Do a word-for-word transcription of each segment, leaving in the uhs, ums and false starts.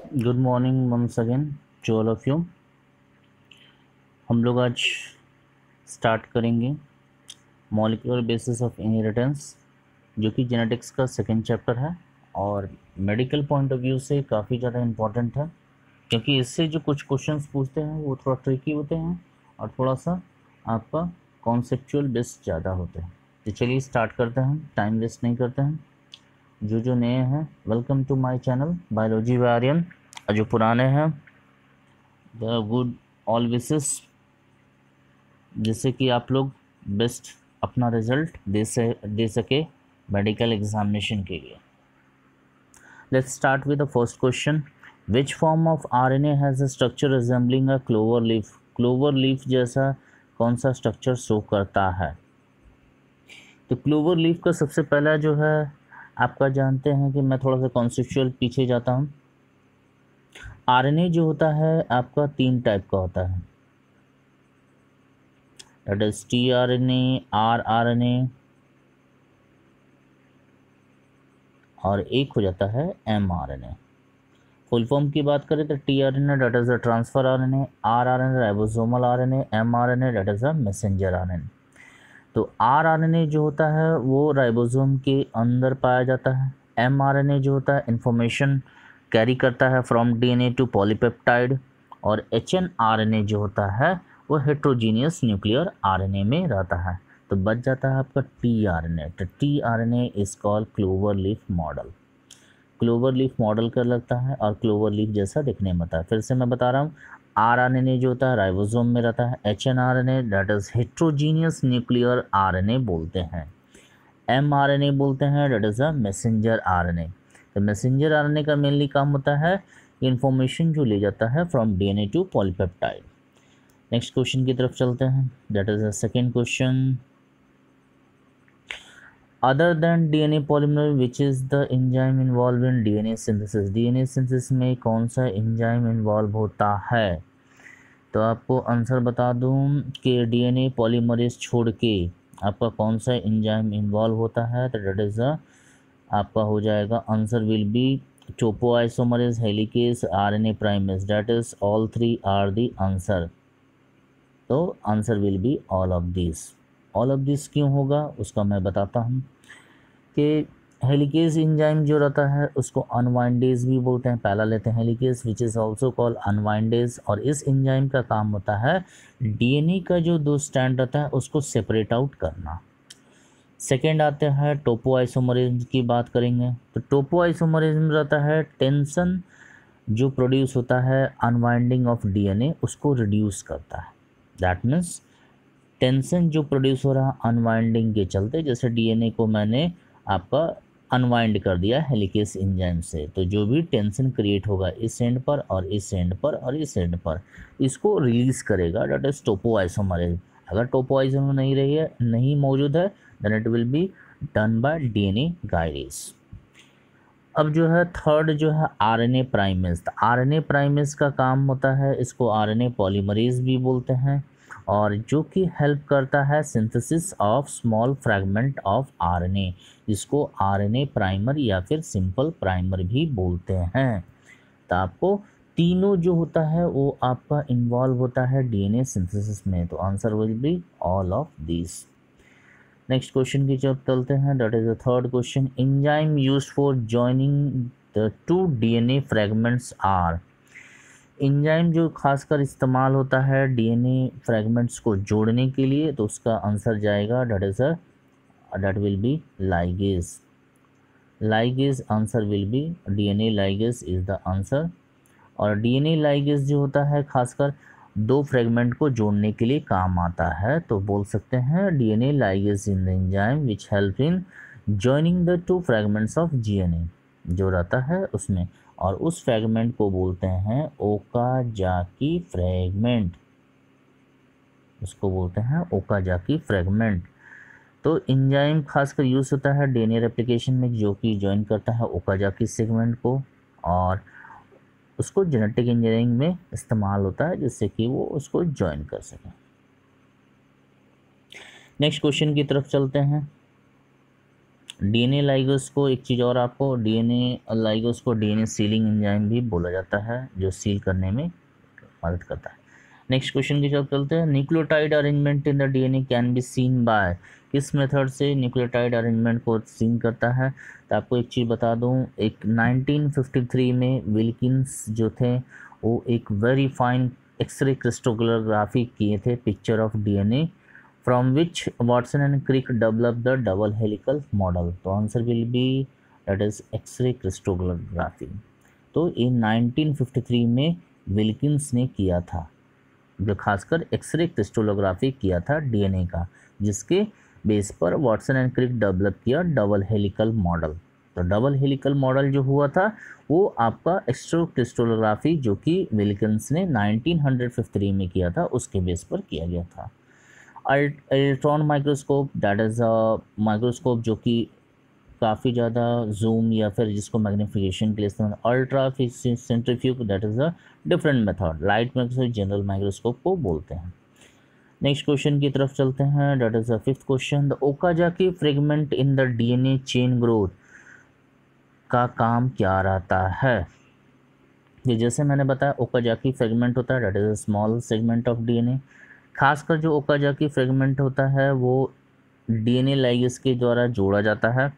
Good morning once again to all of you. हम लोग आज स्टार्ट करेंगे मॉलिक्यूलर बेसिस ऑफ इनहेरिटेंस, जो कि जेनेटिक्स का सेकेंड चैप्टर है और मेडिकल पॉइंट ऑफ व्यू से काफ़ी ज़्यादा इम्पॉर्टेंट है, क्योंकि इससे जो कुछ क्वेश्चंस पूछते हैं वो थोड़ा ट्रिकी होते हैं और थोड़ा सा आपका कॉन्सेप्चुअल बेस्ड ज़्यादा होते हैं। तो चलिए स्टार्ट करते हैं, टाइम वेस्ट नहीं करते हैं। जो जो नए हैं welcome to my channel biology by Aryan, और जो पुराने हैं द गुड ऑल विशेस, जिससे कि आप लोग बेस्ट अपना रिजल्ट दे से दे सके मेडिकल एग्जामिनेशन के लिए। Let's start with the first question. Which form of RNA has a structure resembling a clover leaf? Clover leaf जैसा कौन सा स्ट्रक्चर शो करता है? तो क्लोवर लीफ का सबसे पहला जो है आपका जानते हैं कि मैं थोड़ा सा कॉन्सेप्चुअल पीछे जाता हूँ। आरएनए जो होता है आपका तीन टाइप का होता है, that is T R N A, R R N A और एक हो जाता है M R N A. Full form की बात करें तो T R N A that is a transfer R N A, R R N A ribosomal R N A, M R N A that is a messenger R N A. तो R R N A जो होता है वो ribosome के अंदर पाया जाता है। एम आर एन ए जो होता है इंफॉर्मेशन कैरी करता है from D N A to polypeptide. और H N R N A जो होता है वो heterogeneous nuclear R N A में रहता है। तो बच जाता है आपका टी आर एन ए। तो T R N A is called clover leaf model. Clover leaf model कर लगता है और क्लोवर लीफ जैसा दिखने में आता है। फिर से मैं बता रहा हूँ, आर आर एन ए जो होता है राइबोसोम में रहता है। H N R N A that is heterogeneous nuclear R N A बोलते हैं। एम आर एन ए बोलते हैं that is a messenger R N A. तो मैसेंजर आर एन ए का मेनली काम होता है इंफॉर्मेशन जो ले जाता है from D N A to polypeptide. Next question की तरफ चलते हैं, that is the second question. Other than D N A polymer which is the enzyme involve in D N A synthesis? D N A synthesis में कौन सा enzyme involve होता है? तो आपको आंसर बता दूं कि डी एन ए पॉलीमरेज छोड़ के आपका कौन सा एंजाइम इन्वॉल्व होता है, तो डेट इज़ आपका हो जाएगा answer will be topoisomerase, helicase, RNA primase. That is all three are the answer. तो answer will be all of this. All of this क्यों होगा उसका मैं बताता हूँ कि हेलिकेज एंजाइम जो रहता है उसको अनवाइंडेज भी बोलते हैं। पहला लेते हैं helicase which is also called unwindase. और इस एंजाइम का काम होता है डीएनए का जो दो स्टैंड रहता है उसको सेपरेट आउट करना। सेकेंड आते हैं टोपोआइसोमरेज की बात करेंगे। तो टोपोआइसोमरेज में रहता है टेंशन जो प्रोड्यूस होता है अनवाइंडिंग ऑफ डीएनए उसको रिड्यूस करता है। दैट मीन्स टेंशन जो प्रोड्यूस हो रहा है अनवाइंडिंग के चलते, जैसे डीएनए को मैंने आपका अनवाइंड कर दिया हेलिकेज एंजाइम से, तो जो भी टेंशन क्रिएट होगा इस एंड पर और इस एंड पर और इस एंड पर, इसको रिलीज करेगा। That is topoisomerase. अगर टोपोआइसोमर नहीं रही है, नहीं मौजूद है, then it will be done by DNA गाइडेज। अब जो है थर्ड जो है आरएनए प्राइमेज। तो आरएनए प्राइमेज का काम होता है, इसको आरएनए पॉलीमरेज भी बोलते हैं, और जो कि हेल्प करता है synthesis of small fragment of RNA, जिसको आरएनए प्राइमर या फिर सिंपल प्राइमर भी बोलते हैं। तो आपको तीनों जो होता है वो आपका इन्वॉल्व होता है डीएनए सिंथेसिस में। तो answer will be all of this. Next question की तरफ चलते हैं, that is the third question. Enzyme used for joining the two DNA fragments are. Enzyme जो खासकर इस्तेमाल होता है डीएनए फ्रैगमेंट्स को जोड़ने के लिए, तो उसका आंसर जाएगा that is a that will be ligase. Ligase answer will be DNA ligase is the answer. और डीएनए लाइगेज जो होता है खासकर दो फ्रेगमेंट को जोड़ने के लिए काम आता है। तो बोल सकते हैं DNA ligase in the enzyme which help in joining the two fragments of DNA जो रहता है उसमें, और उस फ्रेगमेंट को बोलते हैं ओकाजाकी फ्रेगमेंट। उसको बोलते हैं ओकाजाकी फ्रेगमेंट। तो एंजाइम खासकर यूज़ होता है डीएनए रेप्लिकेशन में, जो कि ज्वाइन करता है ओकाजाकी सेगमेंट को, और उसको जेनेटिक इंजीनियरिंग में इस्तेमाल होता है जिससे कि वो उसको ज्वाइन कर सकें। नेक्स्ट क्वेश्चन की तरफ चलते हैं, डीएनए लाइगोस को, एक चीज़ और आपको, डीएनए लाइगोस को डीएनए सीलिंग एंजाइम भी बोला जाता है, जो सील करने में मदद करता है। नेक्स्ट क्वेश्चन की तरफ चलते हैं। Nucleotide arrangement in the DNA can be seen by, किस मेथड से न्यूक्लियोटाइड अरेंजमेंट को सीन करता है? तो आपको एक चीज़ बता दूं, एक नाइनटीन फिफ्टी थ्री में विल्किंस जो थे वो एक वेरी फाइन एक्सरे क्रिस्टोग्राफी किए थे picture of DNA, from which Watson and Crick developed the double helical model. तो answer will be that is X ray crystallography. तो ये नाइनटीन फिफ्टी थ्री में विल्किंस ने किया था, जो खासकर एक्सरे क्रिस्टोग्राफी किया था डीएनए का, जिसके बेस पर वाटसन एंड क्रिक डेवलप किया डबल हेलिकल मॉडल। तो डबल हेलिकल मॉडल जो हुआ था वो आपका एक्सरे क्रिस्टोग्राफी जो कि विल्किंस ने नाइनटीन फिफ्टी थ्री में किया था उसके बेस पर किया गया था। Electron microscope, that is a microscope जो कि काफ़ी ज़्यादा जूम या फिर जिसको मैग्नीफिकेशन के लिए इस्तेमाल, ultra centrifuge that is a different method, light microscope general microscope को बोलते हैं। नेक्स्ट क्वेश्चन की तरफ चलते हैं, that is the fifth question. The Okazaki fragment in the DNA chain growth का काम क्या रहता है? ये जैसे मैंने बताया ओकाजाकी फ्रेगमेंट होता है, that is a small segment of DNA. खासकर जो ओकाजाकी फ्रेगमेंट होता है वो डीएनए लाइगेस के द्वारा जोड़ा जाता है,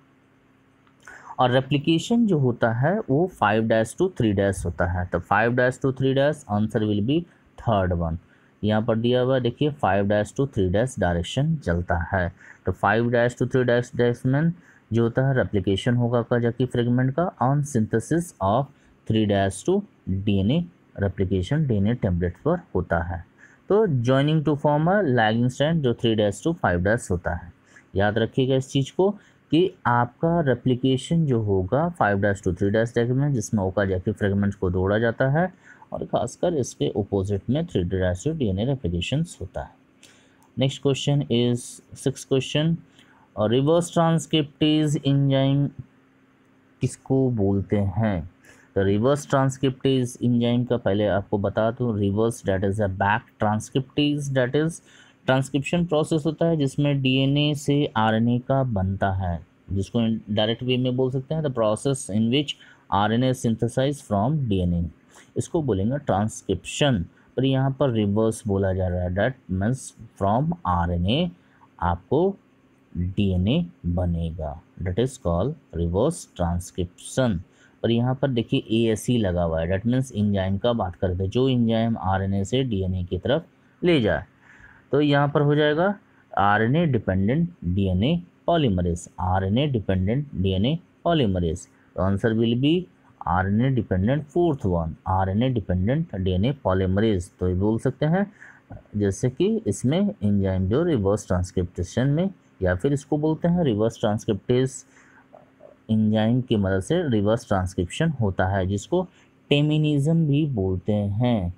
और रेप्लिकेशन जो होता है वो five dash to three dash होता है। तो five dash to three dash answer will be third one. यहाँ पर दिया हुआ देखिए five dash to three dash direction चलता है। तो five dash to three dash direction जो होता है रेप्लिकेशन होगा ओकाजाकी फ्रेगमेंट का on synthesis of three dash to DNA replication DNA template पर होता है। तो joining to form a lagging strand जो three dash to five dash होता है। याद रखिएगा इस चीज़ को कि आपका रेप्लिकेशन जो होगा five dash to three dash में जिसमें ओकाजाकी फ्रेगमेंट्स को जोड़ा जाता है, और खासकर इसके अपोजिट में three dash to DNA replication होता है। Next question is six question, और रिवर्स ट्रांसक्रिप्टेज एंजाइम किसको बोलते हैं? तो रिवर्स ट्रांसक्रिप्टेज एंजाइम का पहले आपको बता दूं, reverse that is a back transcriptase, that is transcription process होता है जिसमें डीएनए से आरएनए का बनता है, जिसको डायरेक्ट वे में बोल सकते हैं the process in which RNA synthesize from DNA, इसको बोलेंगे ट्रांसक्रिप्शन। पर यहाँ पर रिवर्स बोला जा रहा है, दैट मीन्स फ्रॉम आरएनए आपको डीएनए बनेगा, that is called reverse transcription. पर यहाँ पर देखिए ए एस ई लगा हुआ है, दैट मीन्स इंजाइम का बात करते हैं, जो इंजाइम आरएनए से डीएनए की तरफ ले जाए। तो यहाँ पर हो जाएगा RNA dependent DNA polymerase, RNA dependent DNA polymerase. तो answer will be RNA dependent fourth one, RNA dependent DNA polymerase. तो ये बोल सकते हैं जैसे कि इसमें इंजाइम जो रिवर्स ट्रांसक्रिप्टेशन में, या फिर इसको बोलते हैं रिवर्स ट्रांसक्रिप्टेज इंजाइम की मदद से रिवर्स ट्रांसक्रिप्शन होता है, जिसको टेमिनिज्म भी बोलते हैं,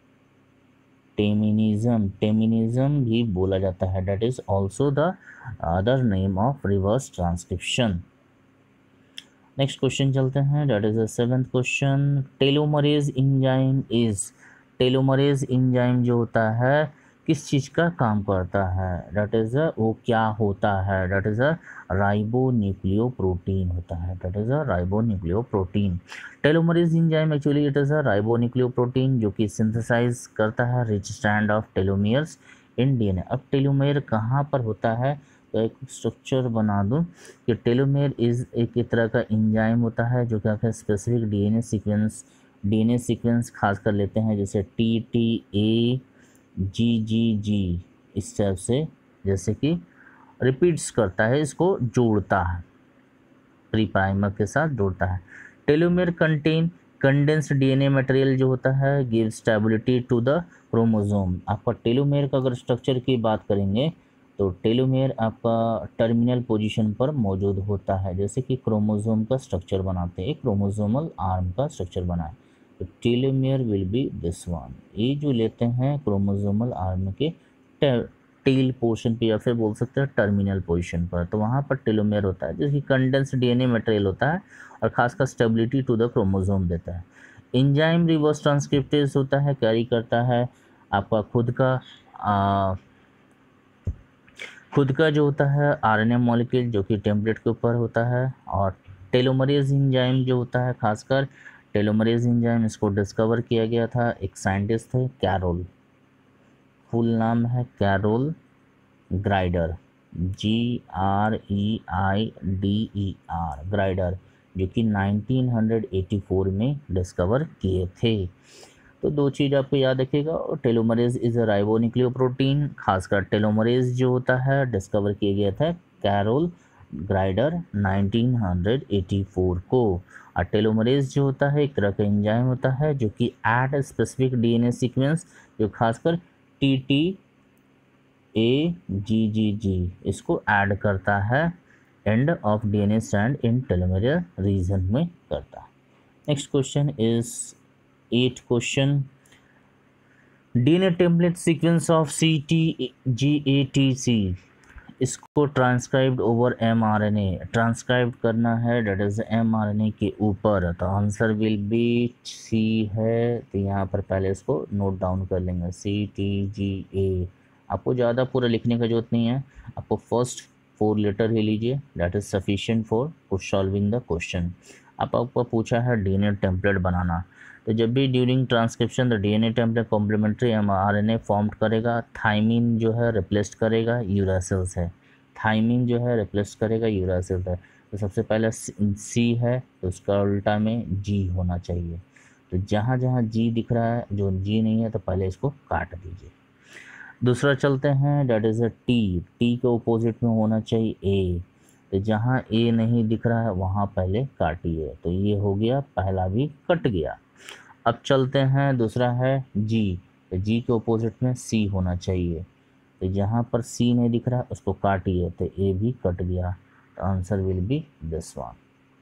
टेमिनिज्म टेमिनिज्म भी बोला जाता है, that is also the other name of reverse transcription. Next question चलते हैं, that is the seventh question. Telomerase enzyme is, telomerase enzyme जो होता है किस चीज़ का काम करता है? दैट इज़ अ वो क्या होता है? दैट इज़ अ राइबोन्यूक्लियोप्रोटीन होता है, that is a ribonucleoprotein. Telomerase enzyme actually it is a ribonucleoprotein जो कि सिंथेसाइज करता है rich strand of telomeres in DNA. अब टेलोमेयर कहाँ पर होता है? तो एक स्ट्रक्चर बना दूं कि टेलोमेयर इज एक तरह का इंजाइम होता है जो क्या है specific DNA sequence DNA sequence खास कर लेते हैं, जैसे टी टी ए जी जी जी इस टाइप से, जैसे कि रिपीट्स करता है, इसको जोड़ता है, प्री प्राइमर के साथ जोड़ता है। Telomere contain condensed DNA material जो होता है give stability to the chromosome. आपका टेलोमेयर का अगर स्ट्रक्चर की बात करेंगे तो टेलोमेयर आपका टर्मिनल पोजीशन पर मौजूद होता है, जैसे कि क्रोमोसोम का स्ट्रक्चर बनाते हैं, एक क्रोमोसोमल आर्म का स्ट्रक्चर बनाए, तो telomere will be this one. ये जो लेते हैं क्रोमोसोमल आर्म के टेल पोर्शन पे या फिर बोल सकते हैं टर्मिनल पोजीशन पर, तो वहाँ पर टेलोमेयर होता है जिसकी कंडेंस्ड डीएनए मटेरियल होता है और खासकर स्टेबिलिटी टू द क्रोमोसोम देता है। एंजाइम रिवर्स ट्रांसक्रिप्टेज होता है, कैरी करता है आपका खुद का आ, खुद का जो होता है आरएनए मॉलिक्यूल जो कि टेम्पलेट के ऊपर होता है, और टेलोमरेज एंजाइम जो होता है, खासकर टेलोमरेज एंजाइम, इसको डिस्कवर किया गया था एक साइंटिस्ट थे कैरोल, फुल नाम है Carol Greider, G R E I D E R, Greider, जो कि नाइनटीन एटी फोर में डिस्कवर किए थे। तो दो चीज़ आपको याद रखिएगा, टेलोमरेज इज़ अ राइबोन्यूक्लियोप्रोटीन, खासकर टेलोमरेज जो होता है डिस्कवर किया गया था Carol Greider nineteen eighty four को। और टेलोमरेज जो होता है एक तरह का एंजाइम होता है जो कि ऐड स्पेसिफिक डीएनए सीक्वेंस, जो खासकर टी टी ए जी जी जी इसको ऐड करता है, end of DNA strand in telomere region में करता है। Next question is eight question, DNA template sequence of C T G A T C, इसको transcribed over M R N A, transcribe करना है that is M R N A के ऊपर, तो answer will B C है। तो यहाँ पर पहले इसको नोट डाउन कर लेंगे, सी टी जी ए। आपको ज़्यादा पूरा लिखने का जरूरत नहीं है, आपको फर्स्ट फोर लेटर ही लीजिए, that is sufficient for solving the question. आप आपको पूछा है डीएनए टेम्पलेट बनाना, तो जब भी during transcription the DNA template complementary mRNA form करेगा, थाइमिन जो है रिप्लेस करेगा यूरासिल से, थाइमिन जो है रिप्लेस करेगा यूरासिल से। तो सबसे पहले सी है तो उसका उल्टा में जी होना चाहिए, तो जहाँ जहाँ जी दिख रहा है, जो जी नहीं है तो पहले इसको काट दीजिए। दूसरा चलते हैं, that is a T, T के अपोजिट में होना चाहिए ए, तो जहाँ ए नहीं दिख रहा है वहाँ पहले काटिए, तो ये हो गया, पहला भी कट गया। अब चलते हैं, दूसरा है जी, तो जी के अपोजिट में सी होना चाहिए, तो जहाँ पर सी नहीं दिख रहा उसको काटिए, तो ए भी कट गया, तो answer will be this one,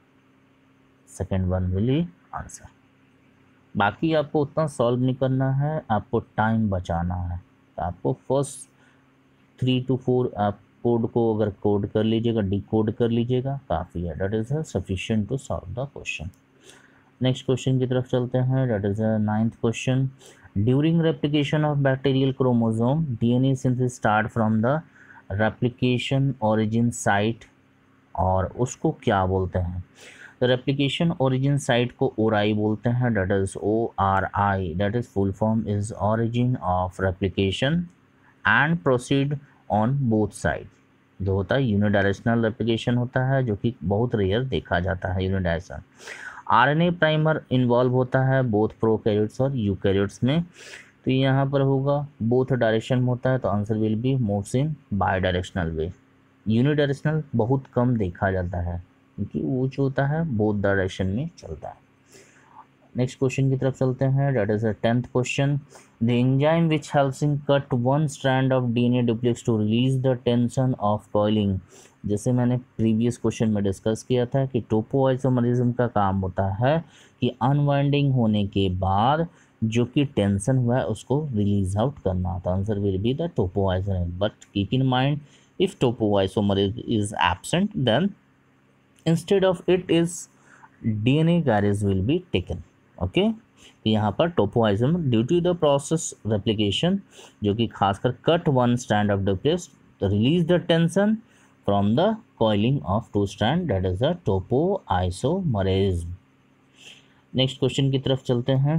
second one will be answer. बाकी आपको उतना सॉल्व नहीं करना है, आपको टाइम बचाना है, तो आपको फर्स्ट थ्री टू फोर आप कोड को अगर कोड कर लीजिएगा, डी कोड कर लीजिएगा, काफ़ी है, that is sufficient to solve the question. Next question की तरफ चलते हैं, that is ninth question, during replication of bacterial chromosome DNA synthesis start from the replication origin site, और उसको क्या बोलते हैं? तो रेप्लिकेशन ओरिजिन साइट को ओराई बोलते हैं, that is O R I, that is full form is origin of replication and proceed on both side. जो होता है यूनिडायरेक्शनल रेप्लिकेशन होता है, जो कि बहुत रेयर देखा जाता है यूनिडायरेक्शनल। आरएनए प्राइमर इन्वॉल्व होता है बोथ प्रोकैरियोट्स और यूकैरियोट्स में, तो यहाँ पर होगा बोथ डायरेक्शन में होता है, तो answer will be moves in bidirectional way. Unidirectional बहुत कम देखा जाता है क्योंकि वो जो होता है बोथ डायरेक्शन में चलता है। नेक्स्ट क्वेश्चन की तरफ चलते हैं, that is a tenth question, the enzyme which helps in cut one strand of DNA duplex to release the tension of coiling. जैसे मैंने प्रीवियस क्वेश्चन में डिस्कस किया था कि टोपोआइसोमरिज्म का काम होता है कि अनवाइंडिंग होने के बाद जो कि टेंशन हुआ है उसको रिलीज आउट करना, तो answer will be the topoisomerism. But keep in mind, if topoisomerism is absent then instead of it is DNA carriage will be taken. Okay, तो यहाँ पर topoisomerase due to the process replication, जो कि खासकर cut one strand of duplex to release the tension from the coiling of two strand, that is the topoisomerism. Next question की तरफ चलते हैं,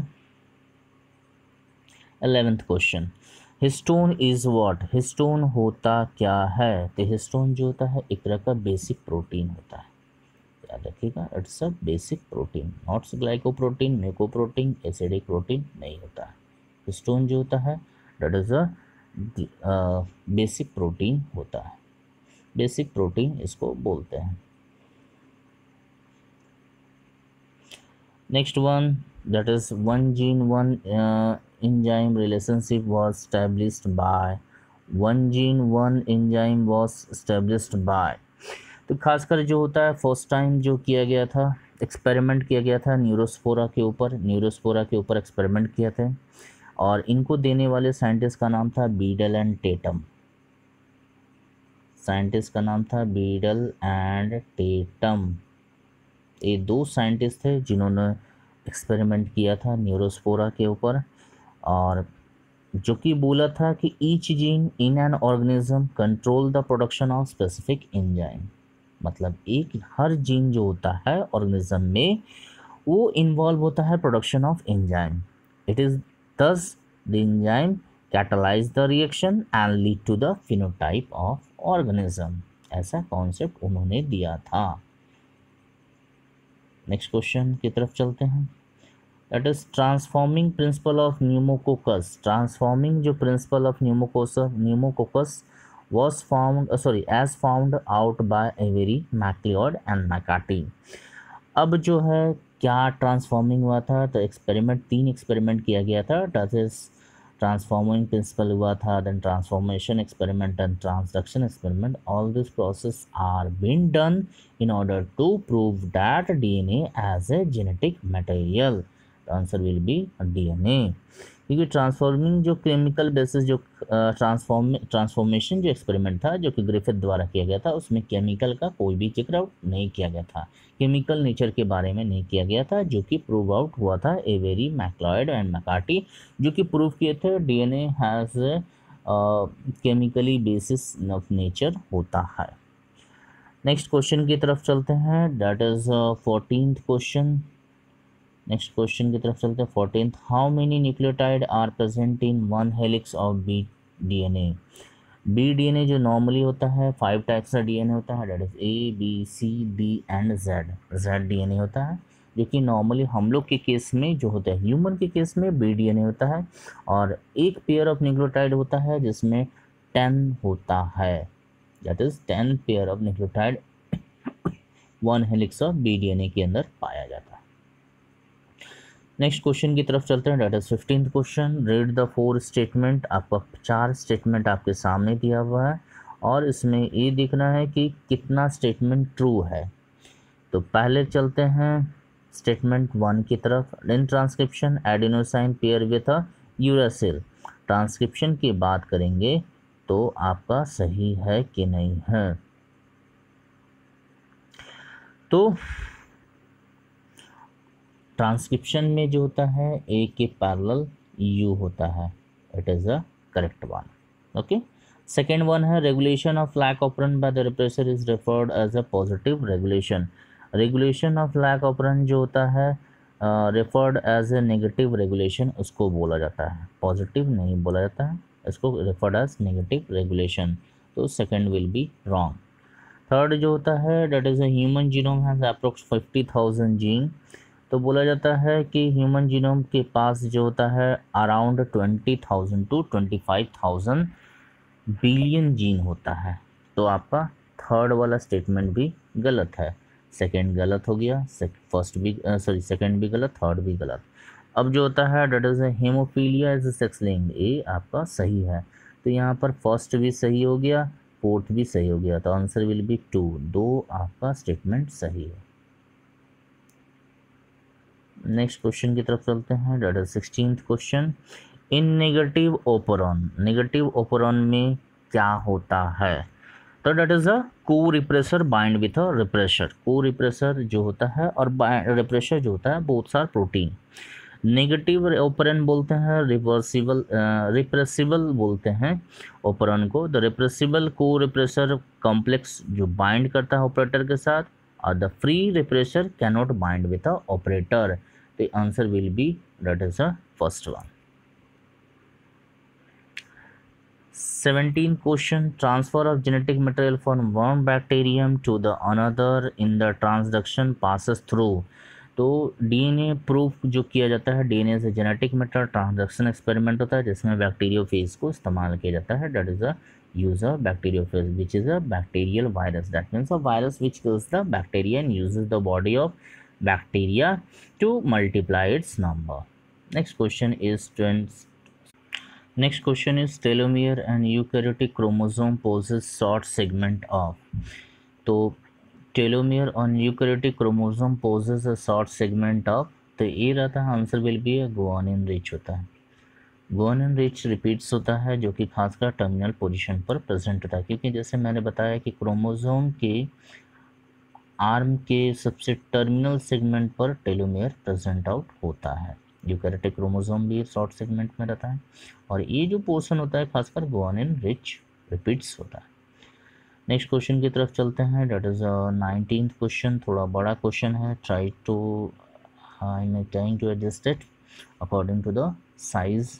eleventh question, histone is what, histone होता क्या है? तो हिस्टोन जो होता है एक तरह का बेसिक प्रोटीन होता है, याद रखिएगा, it's a basic protein, not glycoprotein, mucoprotein, acidic protein नहीं होता है। हिस्टोन जो होता है that is a basic protein होता है, बेसिक प्रोटीन इसको बोलते हैं। Next one, that is one gene one enzyme relationship was established by, one gene one enzyme was established by, तो खासकर जो होता है फर्स्ट टाइम जो किया गया था, एक्सपेरिमेंट किया गया था न्यूरोस्पोरा के ऊपर, न्यूरोस्पोरा के ऊपर एक्सपेरिमेंट किया था, और इनको देने वाले साइंटिस्ट का नाम था बीडल एंड टेटम, साइंटिस्ट का नाम था बीडल एंड टेटम। ये दो साइंटिस्ट थे जिन्होंने एक्सपेरिमेंट किया था न्यूरोस्पोरा के ऊपर, और जो कि बोला था कि each gene in an organism control the production of specific enzyme, मतलब एक हर जीन जो होता है ऑर्गेनिज्म में वो इन्वॉल्व होता है production of enzyme. It is thus the enzyme catalyse the reaction and lead to the phenotype of organism, ऐसा कॉन्सेप्ट उन्होंने दिया था। नेक्स्ट क्वेश्चन की तरफ चलते हैं। That is transforming principle of pneumococcus. Transforming जो principle of pneumococcus pneumococcus was found uh, sorry as found out by Avery, MacLeod and McCarthy। अब जो है क्या ट्रांसफॉर्मिंग हुआ था, तो एक्सपेरिमेंट तीन एक्सपेरिमेंट किया गया था। दैट इज ट्रांसफॉर्मिंग प्रिंसिपल हुआ था, then transformation experiment and transduction experiment. All this process are been done in order to prove that DNA as a genetic material. Answer will be DNA, क्योंकि transforming जो chemical basis जो transform transformation जो experiment था जो कि Griffith द्वारा किया गया था, उसमें केमिकल का कोई भी जिक्र आउट नहीं किया गया था, केमिकल नेचर के बारे में नहीं किया गया था, जो कि प्रूव आउट हुआ था एवेरी, मैक्लॉयड एंड मैकार्टी, जो कि प्रूव किए थे DNA has chemically basis of nature होता है। नेक्स्ट क्वेश्चन की तरफ चलते हैं, that is fourteenth question. Next question की तरफ चलते हैं fourteenth. How many nucleotide are present in one helix of B DNA. B DNA जो नॉर्मली होता है फाइव टाइप्स का डीएनए होता है, that is A B C D and Z. Z DNA होता है जो कि नॉर्मली हम लोग के केस में जो होता है, ह्यूमन के केस में बी डीएनए होता है, और एक पेयर ऑफ न्यूक्लियोटाइड होता है जिसमें टेन होता है, that is ten pair of nucleotide one helix of B DNA के अंदर पाया जाता है। नेक्स्ट क्वेश्चन की तरफ चलते हैं, that is fifteenth question. Read the four statement. आपका चार स्टेटमेंट आपके सामने दिया हुआ है और इसमें ये दिखना है कि कितना स्टेटमेंट ट्रू है। तो पहले चलते हैं स्टेटमेंट वन की तरफ। In transcription adenosine pair with a uracil. Transcription की बात करेंगे तो आपका सही है कि नहीं है। तो ट्रांसक्रिप्शन में जो होता है ए के पैरेलल यू होता है, it is a correct one. Okay, second one है regulation of lac operon by the repressor is referred as a positive regulation. Regulation of lac operon जो होता है referred as a negative regulation, उसको बोला जाता है, पॉजिटिव नहीं बोला जाता है, इसको रेफर्ड एज नेगेटिव रेगुलेशन। तो second will be wrong. Third जो होता है that is a human genome has approx fifty thousand gene. तो बोला जाता है कि ह्यूमन जीनोम के पास जो होता है around twenty thousand to twenty five thousand billion gene होता है। तो आपका थर्ड वाला स्टेटमेंट भी गलत है, सेकंड गलत हो गया, फर्स्ट भी सॉरी सेकंड भी गलत, थर्ड भी गलत। अब जो होता है that is haemophilia is sex linked, ये आपका सही है। तो यहाँ पर फर्स्ट भी सही हो गया, फोर्थ भी सही हो गया, तो आंसर विल बी टू। दो आपका स्टेटमेंट सही है। नेक्स्ट क्वेश्चन की तरफ चलते हैं, that is sixteenth question. In negative operon, negative operon में क्या होता है? तो that is a corepressor bind with a repressor. Corepressor जो होता है और रिप्रेशर जो होता है both are protein. Negative operon बोलते हैं रिवर्सिबल, रिप्रेसिबल बोलते हैं ओपरन को। The repressible corepressor complex जो बाइंड करता है ऑपरेटर के साथ, और the free repressor cannot bind with a operator. The answer will be that is the first one. seventeenth question. Transfer of genetic material from one bacterium to the another in the transduction passes through. तो DNA proof जो किया जाता है, DNA से genetic matter transduction experiment होता है जिसमें bacteriophage को इस्तेमाल किया जाता है। That is a use a bacteriophage which is a bacterial virus. That means a virus which kills the bacteria and uses the body of bacteria to multiply its number. Next question is next question is telomere and eukaryotic chromosome possess short segment of. तो telomere on eukaryotic chromosome possess a short segment of, तो ये रहता है answer will be guanine rich होता है। Guanine rich repeats होता है जो कि खासकर टर्मिनल पोजीशन पर प्रेजेंट होता है, क्योंकि जैसे मैंने बताया कि क्रोमोसोम के आर्म के सबसे टर्मिनल सेगमेंट पर टेलोमेयर प्रेजेंट आउट होता है। यूकैरियोटिक क्रोमोसोम भी शॉर्ट सेगमेंट में रहता है, और ये जो पोर्शन होता है खासकर गुआनिन रिच रिपीट्स होता है। नेक्स्ट क्वेश्चन की तरफ चलते हैं, डेट इज नाइनटीन्थ क्वेश्चन, थोड़ा बड़ा क्वेश्चन है, try to I am trying to adjust it according to the size.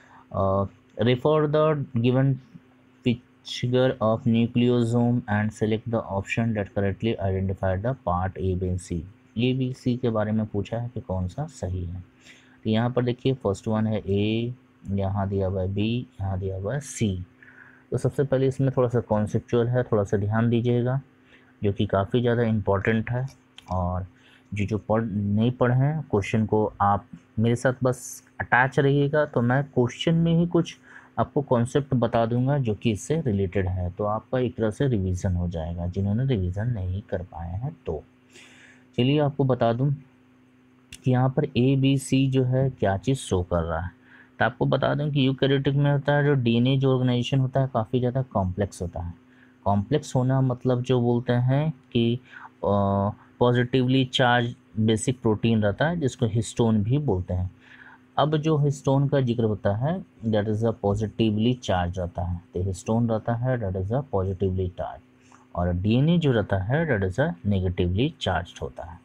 refer the given figure of nucleosome and select the option that correctly identify the part A, B, C। A, B, C के बारे में पूछा है कि कौन सा सही है। तो यहाँ पर देखिए फर्स्ट वन है A, यहाँ दिया हुआ है B, यहाँ दिया हुआ है C। तो सबसे पहले इसमें थोड़ा सा कॉन्सेप्चुअल है, थोड़ा सा ध्यान दीजिएगा, जो कि काफ़ी ज़्यादा इम्पॉर्टेंट है। और जो जो पढ़ नहीं पढ़े हैं क्वेश्चन को आप मेरे साथ बस अटैच रहिएगा, तो मैं क्वेश्चन में ही कुछ आपको कॉन्सेप्ट बता दूंगा जो कि इससे रिलेटेड है, तो आपका एक तरह से रिवीजन हो जाएगा जिन्होंने रिवीजन नहीं कर पाए हैं। तो चलिए आपको बता दूं कि यहाँ पर ए बी सी जो है क्या चीज़ शो कर रहा है। तो आपको बता दूं कि यूकैरियोटिक में होता है जो डीएनए जो ऑर्गेनाइजेशन होता है काफ़ी ज़्यादा कॉम्प्लेक्स होता है। कॉम्प्लेक्स होना मतलब जो बोलते हैं कि पॉजिटिवली चार्ज बेसिक प्रोटीन रहता है जिसको हिस्टोन भी बोलते हैं। अब जो हिस्टोन का जिक्र होता है that is a positively charge रहता है, तो हिस्टोन रहता है that is a positively charge, और डीएनए जो रहता है that is a negatively charge होता है।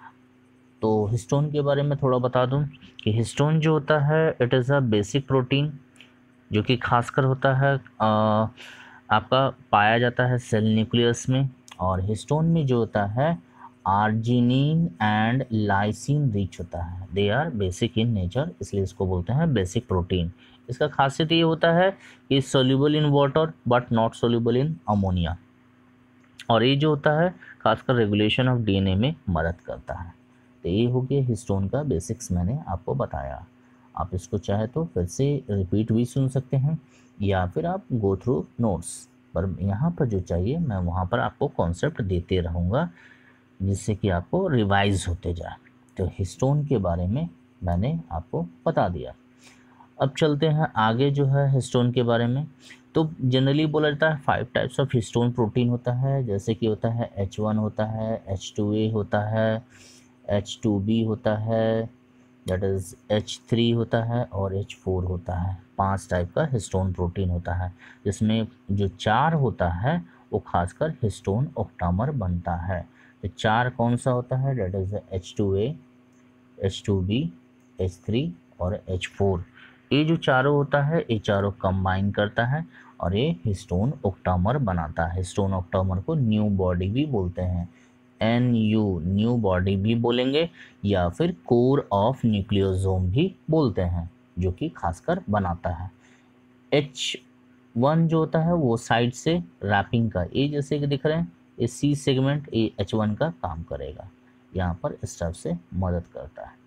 तो हिस्टोन के बारे में थोड़ा बता दूं कि हिस्टोन जो होता है it is a basic protein जो कि खासकर होता है आ, आपका पाया जाता है सेल न्यूक्लियस में, और हिस्टोन में जो होता है आर्जिनिन एंड लाइसिन रिच होता है, they are basic in nature, इसलिए इसको बोलते हैं बेसिक प्रोटीन। इसका खासियत ये होता है कि soluble in water but not soluble in ammonia, और ये जो होता है खासकर रेगुलेशन ऑफ डीएनए में मदद करता है। तो ये हो गया हिस्टोन का बेसिक्स, मैंने आपको बताया। आप इसको चाहे तो फिर से रिपीट भी सुन सकते हैं या फिर आप गो थ्रू नोट्स, पर यहाँ पर जो चाहिए मैं वहाँ पर आपको कॉन्सेप्ट देते रहूँगा जिससे कि आपको रिवाइज होते जाए। तो हिस्टोन के बारे में मैंने आपको बता दिया। अब चलते हैं आगे जो है हिस्टोन के बारे में। तो जनरली बोला जाता है five types of histone protein होता है, जैसे कि होता है एच वन होता है, एच टू ए होता है, एच टू बी होता है, दैट इज़ एच थ्री होता है, और एच फोर होता है। पांच टाइप का हिस्टोन प्रोटीन होता है, जिसमें जो चार होता है वो खासकर हिस्टोन ऑक्टामर बनता है। तो चार कौन सा होता है that is H two A, H two B, H three और एच फोर। ये जो चारों होता है ये चारों कंबाइन करता है और ये हिस्टोन ऑक्टामर बनाता है। हिस्टोन ऑक्टामर को न्यू बॉडी भी बोलते हैं, एन यू न्यू बॉडी भी बोलेंगे, या फिर कोर ऑफ न्यूक्लियोसोम भी बोलते हैं, जो कि खासकर बनाता है। एच वन जो होता है वो साइड से रैपिंग का, ये जैसे कि दिख रहे हैं ये सी सेगमेंट, ये एच वन का काम करेगा, यहाँ पर इस तरफ से मदद करता है।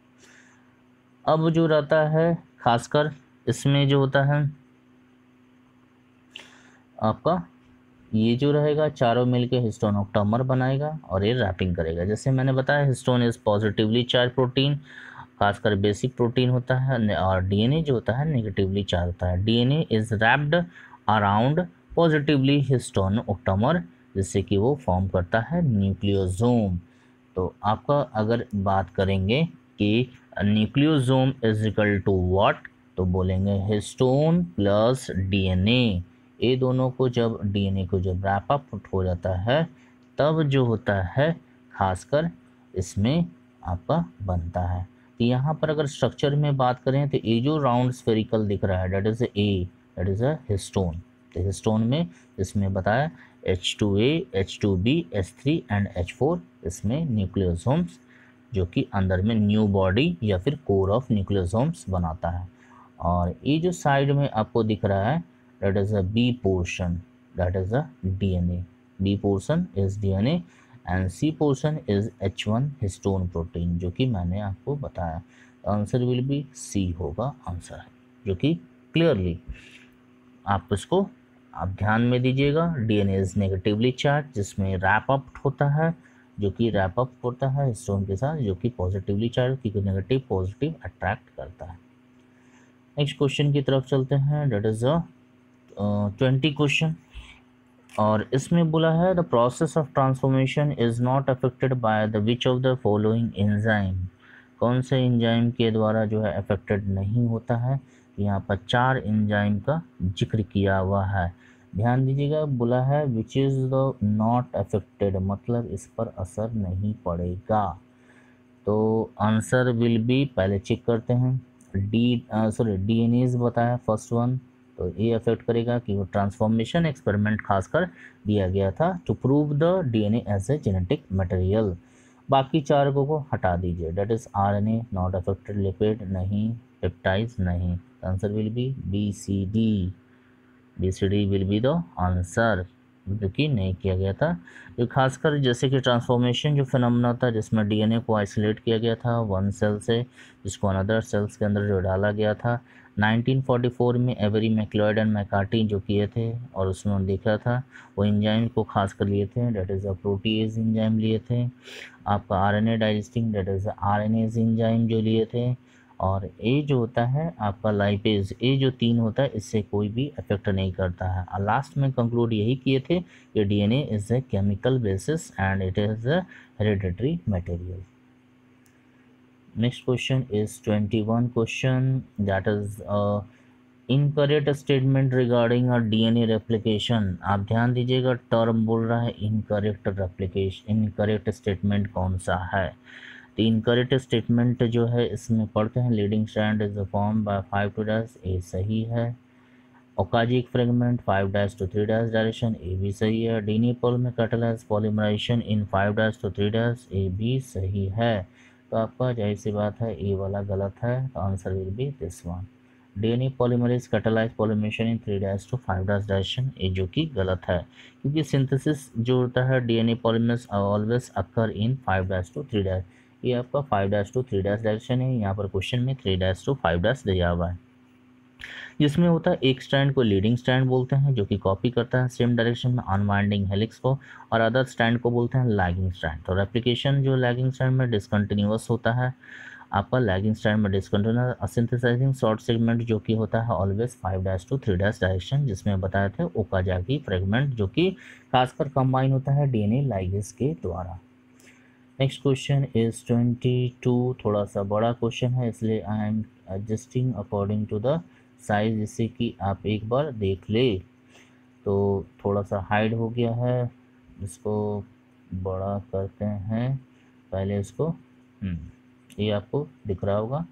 अब जो रहता है खासकर इसमें जो होता है आपका ये जो रहेगा चारों मिलके हिस्टोन ऑक्टामर बनाएगा और ये रैपिंग करेगा। जैसे मैंने बताया histone is positively charge protein, खासकर बेसिक प्रोटीन होता है, और डीएनए जो होता है नेगेटिवली चार्ज होता है। DNA is wrapped around positively histone octamer, जिससे कि वो फॉर्म करता है न्यूक्लियोसोम। तो आपका अगर बात करेंगे कि nucleosome is equal to what, तो बोलेंगे हिस्टोन प्लस डीएनए। ये दोनों को जब डीएनए को जब रैप अप हो जाता है तब जो होता है खासकर इसमें आपका बनता है। तो यहाँ पर अगर स्ट्रक्चर में बात करें तो ये जो राउंड स्फेरिकल दिख रहा है that is A, that is a histone. तो हिस्टोन में इसमें बताया H two A, H two B, H three and H four, इसमें न्यूक्लियोसोम्स जो कि अंदर में न्यू बॉडी या फिर कोर ऑफ न्यूक्लियोसोम्स बनाता है। और ये जो साइड में आपको दिख रहा है that is a B portion, that is a D N A. B portion is D N A and C portion is H one histone protein, जो कि मैंने आपको बताया। आंसर विल बी C होगा आंसर, जो कि क्लियरली आप इसको आप ध्यान में दीजिएगा। डीएनए इज नेगेटिवली चार्ज जिसमें रैप अप होता है, जो कि रैप अप होता है हिस्टोन के साथ, जो कि पॉजिटिवली चार्ज क्योंकि नेगेटिव पॉजिटिव अट्रैक्ट करता है। नेक्स्ट क्वेश्चन की तरफ चलते हैं, that is a twenty question, और इसमें बोला है the process of transformation is not affected by the which of the following enzyme. कौन से एंजाइम के द्वारा जो है अफेक्टेड नहीं होता है। यहाँ पर चार एंजाइम का जिक्र किया हुआ है, ध्यान दीजिएगा। बोला है which is the not affected, मतलब इस पर असर नहीं पड़ेगा। तो आंसर विल बी, पहले चेक करते हैं, डी सॉरी डीएनएज बताया फर्स्ट वन, तो ये अफेक्ट करेगा कि वो ट्रांसफॉर्मेशन एक्सपेरिमेंट खासकर दिया गया था to prove the DNA as a genetic material. बाकी चार को को हटा दीजिए, that is RNA not affected, lipid नहीं, पेप्टाइड्स नहीं। Answer will be B C D, B C D will be the answer, जो कि नहीं किया गया था। जो खासकर जैसे कि ट्रांसफॉर्मेशन जो फिनोमेना था जिसमें डीएनए को आइसोलेट किया गया था वन सेल से, जिसको अनदर सेल्स के अंदर जो डाला गया था, नाइनटीन फोर्टी फोर में एवरी मैक्लोइड एंड मैकार्टी जो किए थे और उसमें देखा था वो एंजाइम को खास कर लिए थे, that is a protease enzyme लिए थे। आपका RNA digesting, that is RNase enzyme जो लिए थे। और ए जो होता है आपका लाइपेज, ए जो तीन होता है इससे कोई भी अफेक्ट नहीं करता है। और लास्ट में कंक्लूड यही किए थे कि DNA is a chemical basis and it is a hereditary material. Next question is twenty one question, that is incorrect statement regarding a DNA replication. आप ध्यान दीजिएगा, टर्म बोल रहा है इनकरेक्ट रेप्लिकेशन, इनकरेक्ट स्टेटमेंट कौन सा है। तो इनकरेक्ट स्टेटमेंट जो है इसमें पढ़ते हैं, leading strand is form by five to dash, A सही है। Okazaki fragment five dash to three dash direction, A भी सही है। डीएनए पॉल में catalyse polymerisation in five dash to three dash, A भी सही है। तो आपका जाहिर सी बात है ए वाला गलत है, तो answer will be this one. DNA polymerase catalyse polymerisation in three dash to five dash direction, A जो कि गलत है, क्योंकि सिंथेसिस जो होता है DNA polymerase always occur in five dash to three dash, ये आपका five dash to three dash direction है। यहाँ पर क्वेश्चन में three dash to five dash दिया हुआ है, जिसमें होता है एक स्ट्रैंड को लीडिंग स्ट्रैंड बोलते हैं जो कि कॉपी करता है सेम डायरेक्शन में अनवाइंडिंग हेलिक्स को, और अदर स्ट्रैंड को बोलते हैं लैगिंग स्ट्रैंड। तो रेप्लिकेशन जो लैगिंग स्ट्रैंड में डिसकंटिन्यूअस होता है, आपका लैगिंग स्ट्रैंड में डिसकंटिन्यूअस। सिंथेसाइजिंग शॉर्ट सेगमेंट जो कि होता है always five dash to three dash direction, जिसमें बताए थे ओकाजाकी फ्रेगमेंट जो कि खासकर कंबाइन होता है डीएनए लाइगेज के द्वारा। Next question is twenty two, थोड़ा सा बड़ा क्वेश्चन है इसलिए I am adjusting according to the size, जिससे कि आप एक बार देख ले। तो थोड़ा सा हाइड हो गया है, इसको बड़ा करते हैं पहले इसको, ये आपको दिख रहा होगा।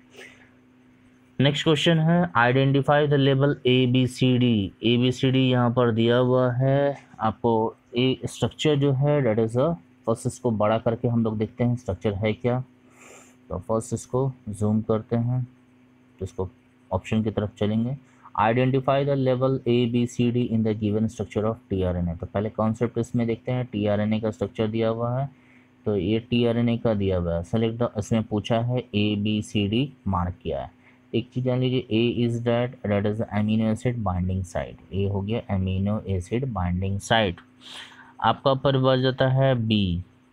नेक्स्ट क्वेश्चन है आइडेंटिफाई द लेवल A B C D. A B C D यहाँ पर दिया हुआ है आपको। ए स्ट्रक्चर जो है डेट इज़ अ, फर्स्ट इसको बड़ा करके हम लोग देखते हैं स्ट्रक्चर है क्या। तो फर्स्ट इसको जूम करते हैं, तो इसको ऑप्शन की तरफ चलेंगे। आइडेंटिफाई द लेवल A B C D in the given structure of T R N A. तो पहले कॉन्सेप्ट इसमें देखते हैं, टी आर एन ए का स्ट्रक्चर दिया हुआ है, तो ये टी आर एन ए का दिया हुआ है। सेलेक्ट द, इसमें पूछा है A B C D mark किया है। एक चीज़ जान लीजिए, A is that that is amino acid binding site, A हो गया अमीनो एसिड बाइंडिंग साइट। आपका पर बच जाता है बी,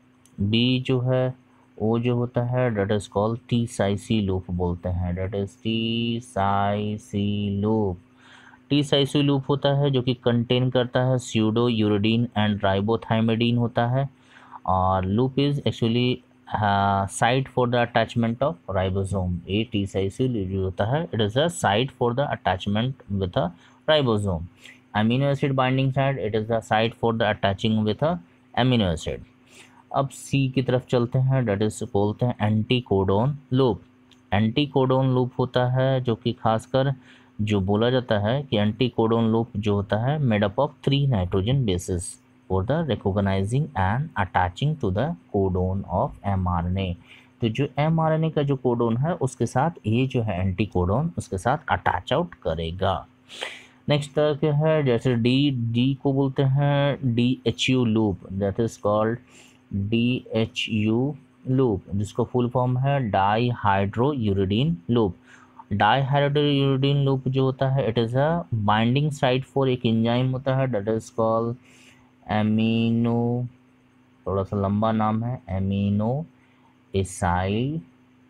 बी जो है वो जो होता है that is called T psi C loop बोलते हैं, that is T psi C loop. T psi C loop होता है जो कि कंटेन करता है स्यूडो यूरिडीन एंड राइबोथाइमिडीन होता है, और loop is actually site for the attachment of ribosome. A T psi C जो होता है it is a site for the attachment with a ribosome. Amino acid binding site, it is the site for the attaching with a amino acid. अब C की तरफ चलते हैं, that is बोलते हैं anticodon loop. Anticodon loop होता है जो कि खासकर जो बोला जाता है कि एंटी कोडोन लूप जो होता है made up of three nitrogen bases for the recognising and attaching to the codon of mRNA. तो जो एमआरएनए का जो कोडोन है उसके साथ ये जो है एंटी कोडोन उसके साथ अटैच आउट करेगा। नेक्स्ट तरह के है जैसे डी, डी को बोलते हैं D H U loop, that is called D H U loop, जिसको फुल फॉर्म है dihydrouridine loop. Dihydrouridine loop जो होता है it is a binding site for एक एंजाइम होता है दैट इज कॉल्ड एमिनो, थोड़ा सा लंबा नाम है, amino acyl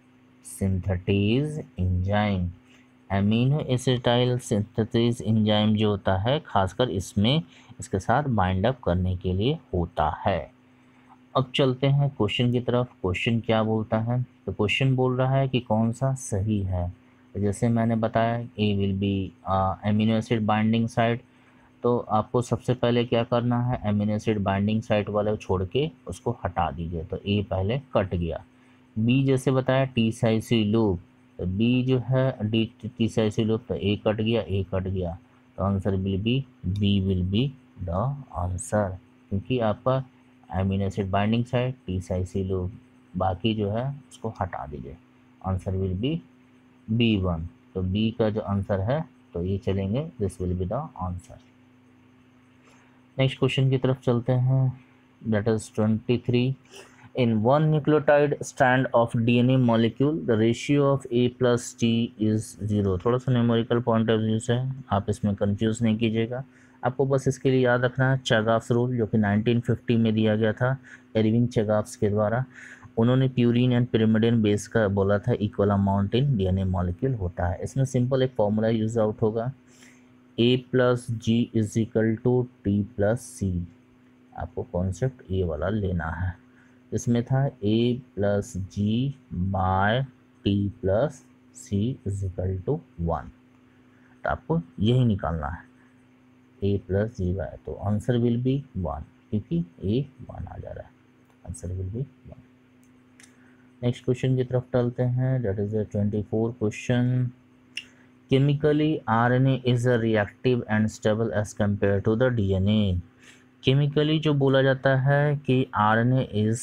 synthetase enzyme. Amino acetyl synthetase enzyme जो होता है खासकर इसमें इसके साथ बाइंड अप करने के लिए होता है। अब चलते हैं क्वेश्चन की तरफ। क्वेश्चन क्या बोलता है, तो क्वेश्चन बोल रहा है कि कौन सा सही है। तो जैसे मैंने बताया A will be amino acid binding site, तो आपको सबसे पहले क्या करना है, एमिनो एसिड बाइंडिंग साइट वाले छोड़ के उसको हटा दीजिए, तो ए पहले कट गया। बी जैसे बताया टी साइसी लूप, तो बी जो है डी टी साइसी लूप, तो ए कट गया, ए कट गया, तो answer will be B will be the answer, क्योंकि आपका amino acid binding site T psi C loop, बाकी जो है उसको हटा दीजिए, answer will be B one. तो बी का जो आंसर है तो ये चलेंगे, this will be the answer. Next question की तरफ चलते हैं, that is twenty three. In one nucleotide strand of DNA molecule the ratio of A plus T is zero. थोड़ा सा न्यूमेरिकल पॉइंट ऑफ व्यू से आप इसमें कंफ्यूज नहीं कीजिएगा, आपको बस इसके लिए याद रखना है चेगाफ्स रूल, जो कि नाइनटीन फिफ्टी में दिया गया था एरविन चेगाफ्स के द्वारा। उन्होंने प्यूरिन एंड पिरिमिडिन बेस का बोला था equal amount in DNA molecule होता है। इसमें सिंपल एक फॉर्मूला यूज आउट होगा, A plus G is equal to T plus C. आपको कॉन्सेप्ट ये वाला लेना है। इसमें था A plus G by T plus C is equal to one, तो आपको यही निकालना है, ए प्लस जी बाय, तो आंसर विल बी वन, क्योंकि ए वन आ जा रहा है, answer will be one. Next question की तरफ चलते हैं, that is twenty four question. Chemically RNA is a reactive and stable as compare to the DNA. Chemically जो बोला जाता है कि आरएनए इज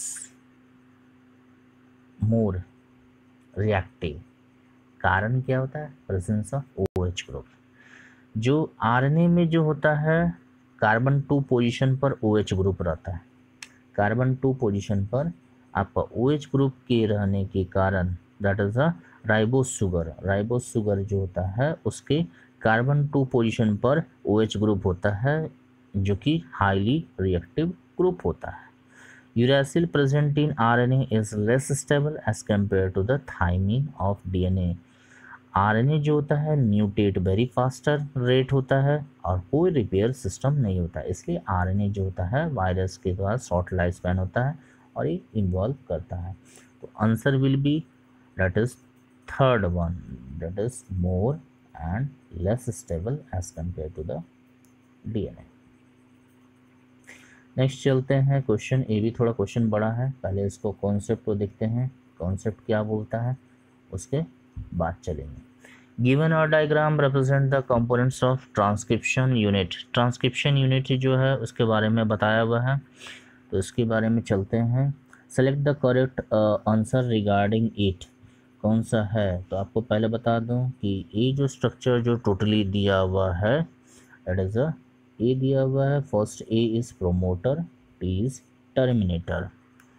मोर रिएक्टिव, कारण क्या होता है, प्रेजेंस ऑफ ओएच ग्रुप। जो आरएनए में जो होता है कार्बन टू पोजीशन पर ओएच ग्रुप रहता है, कार्बन टू पोजीशन पर आपका ओएच ग्रुप के रहने के कारण that is a ribose sugar, ribose sugar जो होता है उसके कार्बन टू पोजीशन पर ओएच ग्रुप होता है, जो कि हाईली रिएक्टिव ग्रुप होता है। Uracil present in RNA is less stable as compare to the thymine of DNA. RNA जो होता है म्यूटेट वेरी फास्टर रेट होता है और कोई रिपेयर सिस्टम नहीं होता, इसलिए आरएनए जो होता है वायरस के द्वारा शॉर्ट लाइफ स्पैन होता है और ये इन्वॉल्व करता है। तो answer will be that is third one, that is more and less stable as compare to the DNA. Next चलते हैं क्वेश्चन, ये भी थोड़ा क्वेश्चन बड़ा है, पहले इसको कॉन्सेप्ट को देखते हैं, कॉन्सेप्ट क्या बोलता है उसके बाद चलेंगे। गिवन और diagram represent the components of transcription unit. Transcription unit जो है उसके बारे में बताया हुआ है, तो इसके बारे में चलते हैं। Select the correct answer regarding it, कौन सा है, तो आपको पहले बता दूं कि ये जो स्ट्रक्चर जो टोटली दिया हुआ है दैट इज अ ए दिया हुआ है, first A is promoter, T is terminator,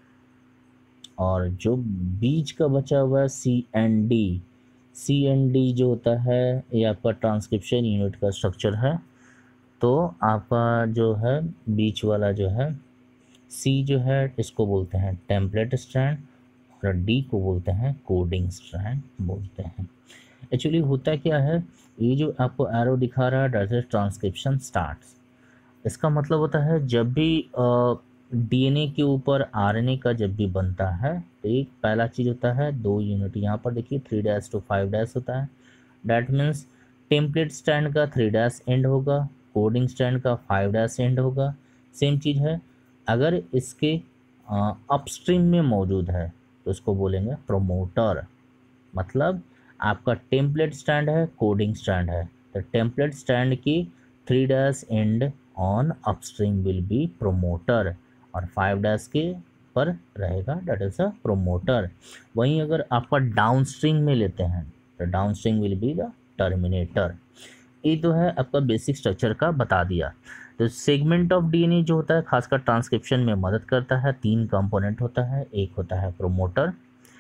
और जो बीच का बचा हुआ है C and D, C and D जो होता है ये आपका ट्रांसक्रिप्शन यूनिट का स्ट्रक्चर है। तो आपका जो है बीच वाला जो है सी जो है इसको बोलते हैं टेम्पलेट स्ट्रैंड और डी को बोलते हैं कोडिंग स्ट्रैंड बोलते हैं। एक्चुअली होता क्या है, ये जो आपको एरो दिखा रहा है दैट इज ट्रांसक्रिप्शन स्टार्ट्स, इसका मतलब होता है जब भी डीएनए के ऊपर आरएनए का जब भी बनता है तो एक पहला चीज़ होता है दो यूनिट, यहाँ पर देखिए three dash to five dash होता है, डैट मीन्स टेम्पलेट स्टैंड का थ्री डैश एंड होगा, कोडिंग स्टैंड का फाइव डैश एंड होगा। सेम चीज़ है अगर इसके अपस्ट्रीम में मौजूद है तो इसको बोलेंगे प्रोमोटर, मतलब आपका टेम्पलेट स्टैंड है कोडिंग स्टैंड है, तो टेम्पलेट स्टैंड की three dash end on upstream will be promoter और फाइव डैश के पर रहेगा दैट इज अ प्रोमोटर। वहीं अगर आपका डाउनस्ट्रीम में लेते हैं तो downstream will be the terminator. ये तो है आपका बेसिक स्ट्रक्चर का बता दिया। तो सेगमेंट ऑफ डीएनए जो होता है खासकर ट्रांसक्रिप्शन में मदद करता है, तीन कंपोनेंट होता है, एक होता है प्रोमोटर,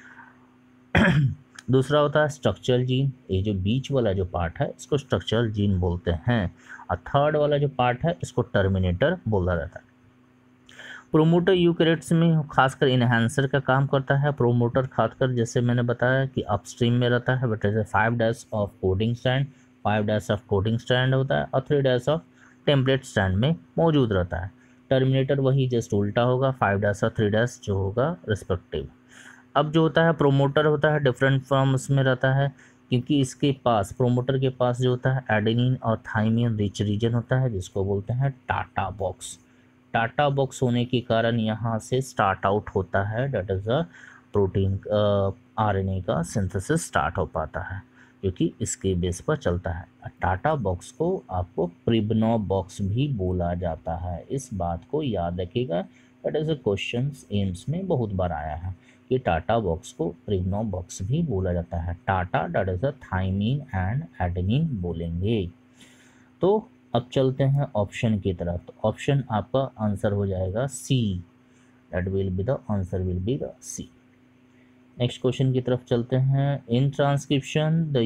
दूसरा होता है स्ट्रक्चरल जीन, ये जो बीच वाला जो पार्ट है इसको स्ट्रक्चरल जीन बोलते हैं, और थर्ड वाला जो पार्ट है इसको टर्मिनेटर बोला जाता है। प्रोमोटर यूकैरियोट्स में खासकर इनहेंसर का काम करता है। प्रोमोटर खासकर जैसे मैंने बताया कि अपस्ट्रीम में रहता है, बट जैसे five dash of coding strand, five dash of coding strand होता है और three dash of template strand में मौजूद रहता है। टर्मिनेटर वही जस्ट उल्टा होगा, फाइव डैश और थ्री डैश जो होगा रिस्पेक्टिव। अब जो होता है प्रोमोटर होता है डिफरेंट फॉर्म्स में रहता है, क्योंकि इसके पास प्रोमोटर के पास जो होता है एडेनिन और थाइमिन रिच रीजन होता है जिसको बोलते हैं टाटा बॉक्स। टाटा बॉक्स होने के कारण यहाँ से स्टार्ट आउट होता है, that is a protein RNA का सिंथेसिस स्टार्ट हो पाता है, क्योंकि इसके बेस पर चलता है। टाटा बॉक्स को आपको प्रिबनो बॉक्स भी बोला जाता है, इस बात को याद रखिएगा। That is a question AIIMS में बहुत बार आया है कि टाटा बॉक्स को प्रिबनो बॉक्स भी बोला जाता है। TATA that is a thymine and adenine बोलेंगे। तो अब चलते हैं ऑप्शन की तरफ। तो ऑप्शन आपका आंसर हो जाएगा C, that will be the answer will be the C. Next question की तरफ चलते हैं। In transcription the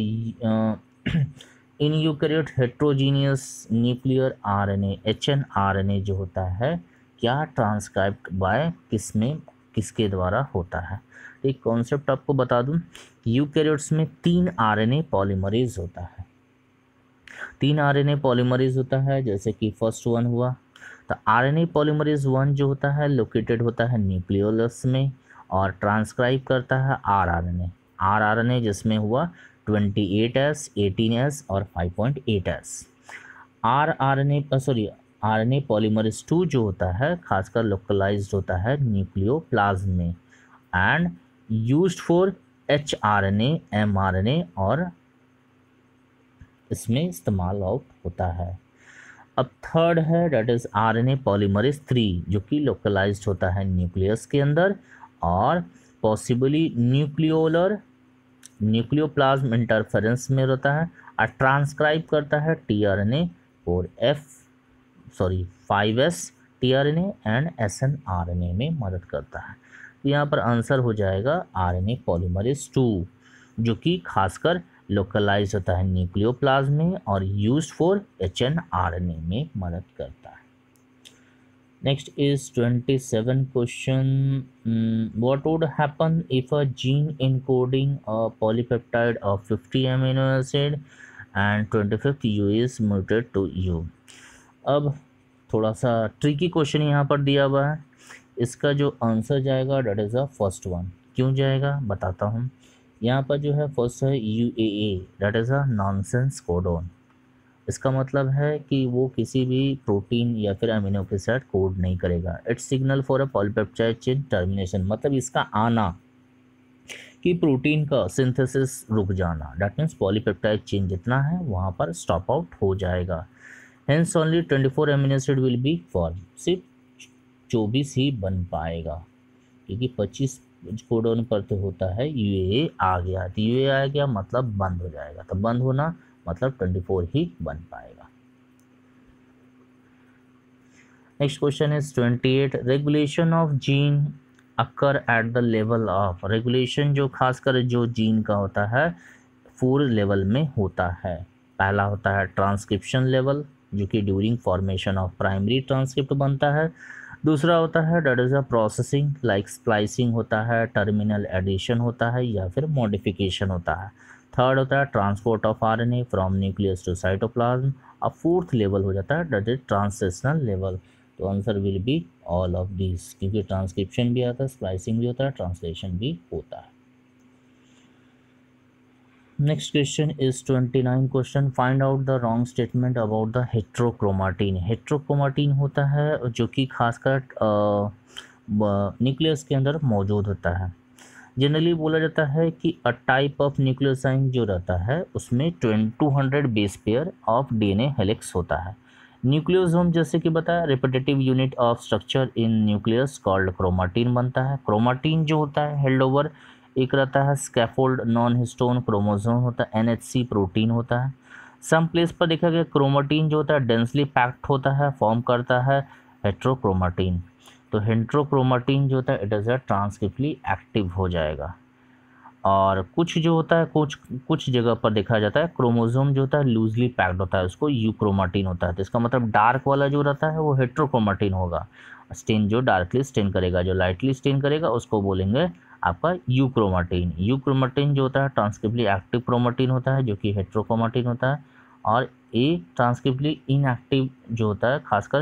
in eukaryote heterogeneous nuclear RNA H N RNA जो होता है क्या ट्रांसक्राइब्ड बाय किस में किसके द्वारा होता है। एक कॉन्सेप्ट आपको बता दूं, यूकैरियोट्स में तीन आरएनए पॉलीमरेज होता है, तीन आरएनए पॉलीमरेज होता है। जैसे कि फर्स्ट वन हुआ, तो आरएनए पॉलीमरेज वन जो होता है लोकेटेड होता है न्यूक्लियोलस में और ट्रांसक्राइब करता है R R N A R R N A जिसमें हुआ twenty eight S, eighteen S और five point eight S. R R N A sorry R N A polymerase two जो होता है खासकर लोकलाइज्ड होता है न्यूक्लियोप्लाज्म में and used for H R N A, M R N A और इसमें इस्तेमाल आउट होता है। अब थर्ड है that is R N A polymerase three जो कि लोकलाइज्ड होता है न्यूक्लियस के अंदर और पॉसिबली न्यूक्लियोलर न्यूक्लियोप्लाज्म इंटरफेरेंस में रहता है और ट्रांसक्राइब करता है टी आर एन ए और F sorry five S T R N A and S N R N A में मदद करता है। तो यहाँ पर आंसर हो जाएगा R N A polymerase two जो कि खासकर लोकलाइज होता है न्यूक्लियोप्लाज्म में और used for H N R N A में मदद करता है। Next is twenty-seven question. Mm, what would happen if a gene encoding a polypeptide of fifty amino acid and twenty-fifth U is mutated to U? अब थोड़ा सा tricky question यहाँ पर दिया हुआ है। इसका जो आंसर जाएगा that is a first one. क्यों जाएगा बताता हूँ। यहाँ पर जो है फर्स्ट है U A A, that is a nonsense codon. इसका मतलब है कि वो किसी भी प्रोटीन या फिर अमीनो एसिड कोड नहीं करेगा। It's signal for a polypeptide chain termination, मतलब इसका आना कि प्रोटीन का सिंथेसिस रुक जाना, दैट मीन्स पॉलीपेप्टाइड चेन जितना है वहाँ पर स्टॉप आउट हो जाएगा। Hence only twenty four amino acid will be form, सिर्फ चौबीस ही बन पाएगा क्योंकि पच्चीस कोडोन पर तो होता है यू ए आ गया, तो यू ए आ गया मतलब बंद हो जाएगा, तो बंद होना मतलब चौबीस ही बन पाएगा। नेक्स्ट क्वेश्चन इज अट्ठाईस। Regulation of gene occur at the level of, regulation जो खासकर जो जीन का होता है फोर लेवल में होता है। पहला होता है ट्रांसक्रिप्शन लेवल जो कि during formation of primary transcript बनता है। दूसरा होता है that is a processing like splicing होता है, टर्मिनल एडिशन होता है या फिर मॉडिफिकेशन होता है। थर्ड होता है transport of RNA from nucleus to cytoplasm. अब फोर्थ लेवल हो जाता है दैट इज ट्रांसलेशनल लेवल। तो answer will be all of this, क्योंकि ट्रांसक्रिप्शन भी आता है, स्प्लाइसिंग भी होता है, ट्रांसलेशन भी होता है। Next question is twenty nine question. Find out the wrong statement about the heterochromatin. Heterochromatin होता है जो कि खासकर न्यूक्लियस के अंदर मौजूद होता है। जनरली बोला जाता है कि अ टाइप ऑफ न्यूक्लियोसाइड जो रहता है उसमें two hundred base pair of DNA helix होता है। न्यूक्लियोसोम जैसे कि बताया repetitive unit of structure in nucleus called chromatin बनता है। क्रोमाटिन जो होता है हेल्ड ओवर एक रहता है स्कैफोल्ड नॉन हिस्टोन क्रोमोसोम होता है, एनएचसी प्रोटीन होता है। सम प्लेस पर देखा गया क्रोमाटिन जो होता है डेंसली पैक्ड होता है, फॉर्म करता है हेट्रोक्रोमाटिन। तो हेट्रोक्रोमाटिन जो होता है it is a transcriptionally active हो जाएगा। और कुछ जो होता है कुछ कुछ जगह पर देखा जाता है क्रोमोसोम जो होता है लूजली पैक्ड होता है, उसको यूक्रोमाटिन होता है। तो इसका मतलब डार्क वाला जो रहता है वो हेट्रोक्रोमाटिन होगा। स्टेन जो डार्कली स्टेन करेगा, जो लाइटली स्टेन करेगा उसको बोलेंगे आपका यूक्रोमाटिन। यूक्रोमाटिन जो होता है ट्रांसक्रिप्टली एक्टिव क्रोमाटिन होता है जो कि हेट्रोक्रोमाटिन होता है। और ए ट्रांसक्रिप्टली इनएक्टिव जो होता है खासकर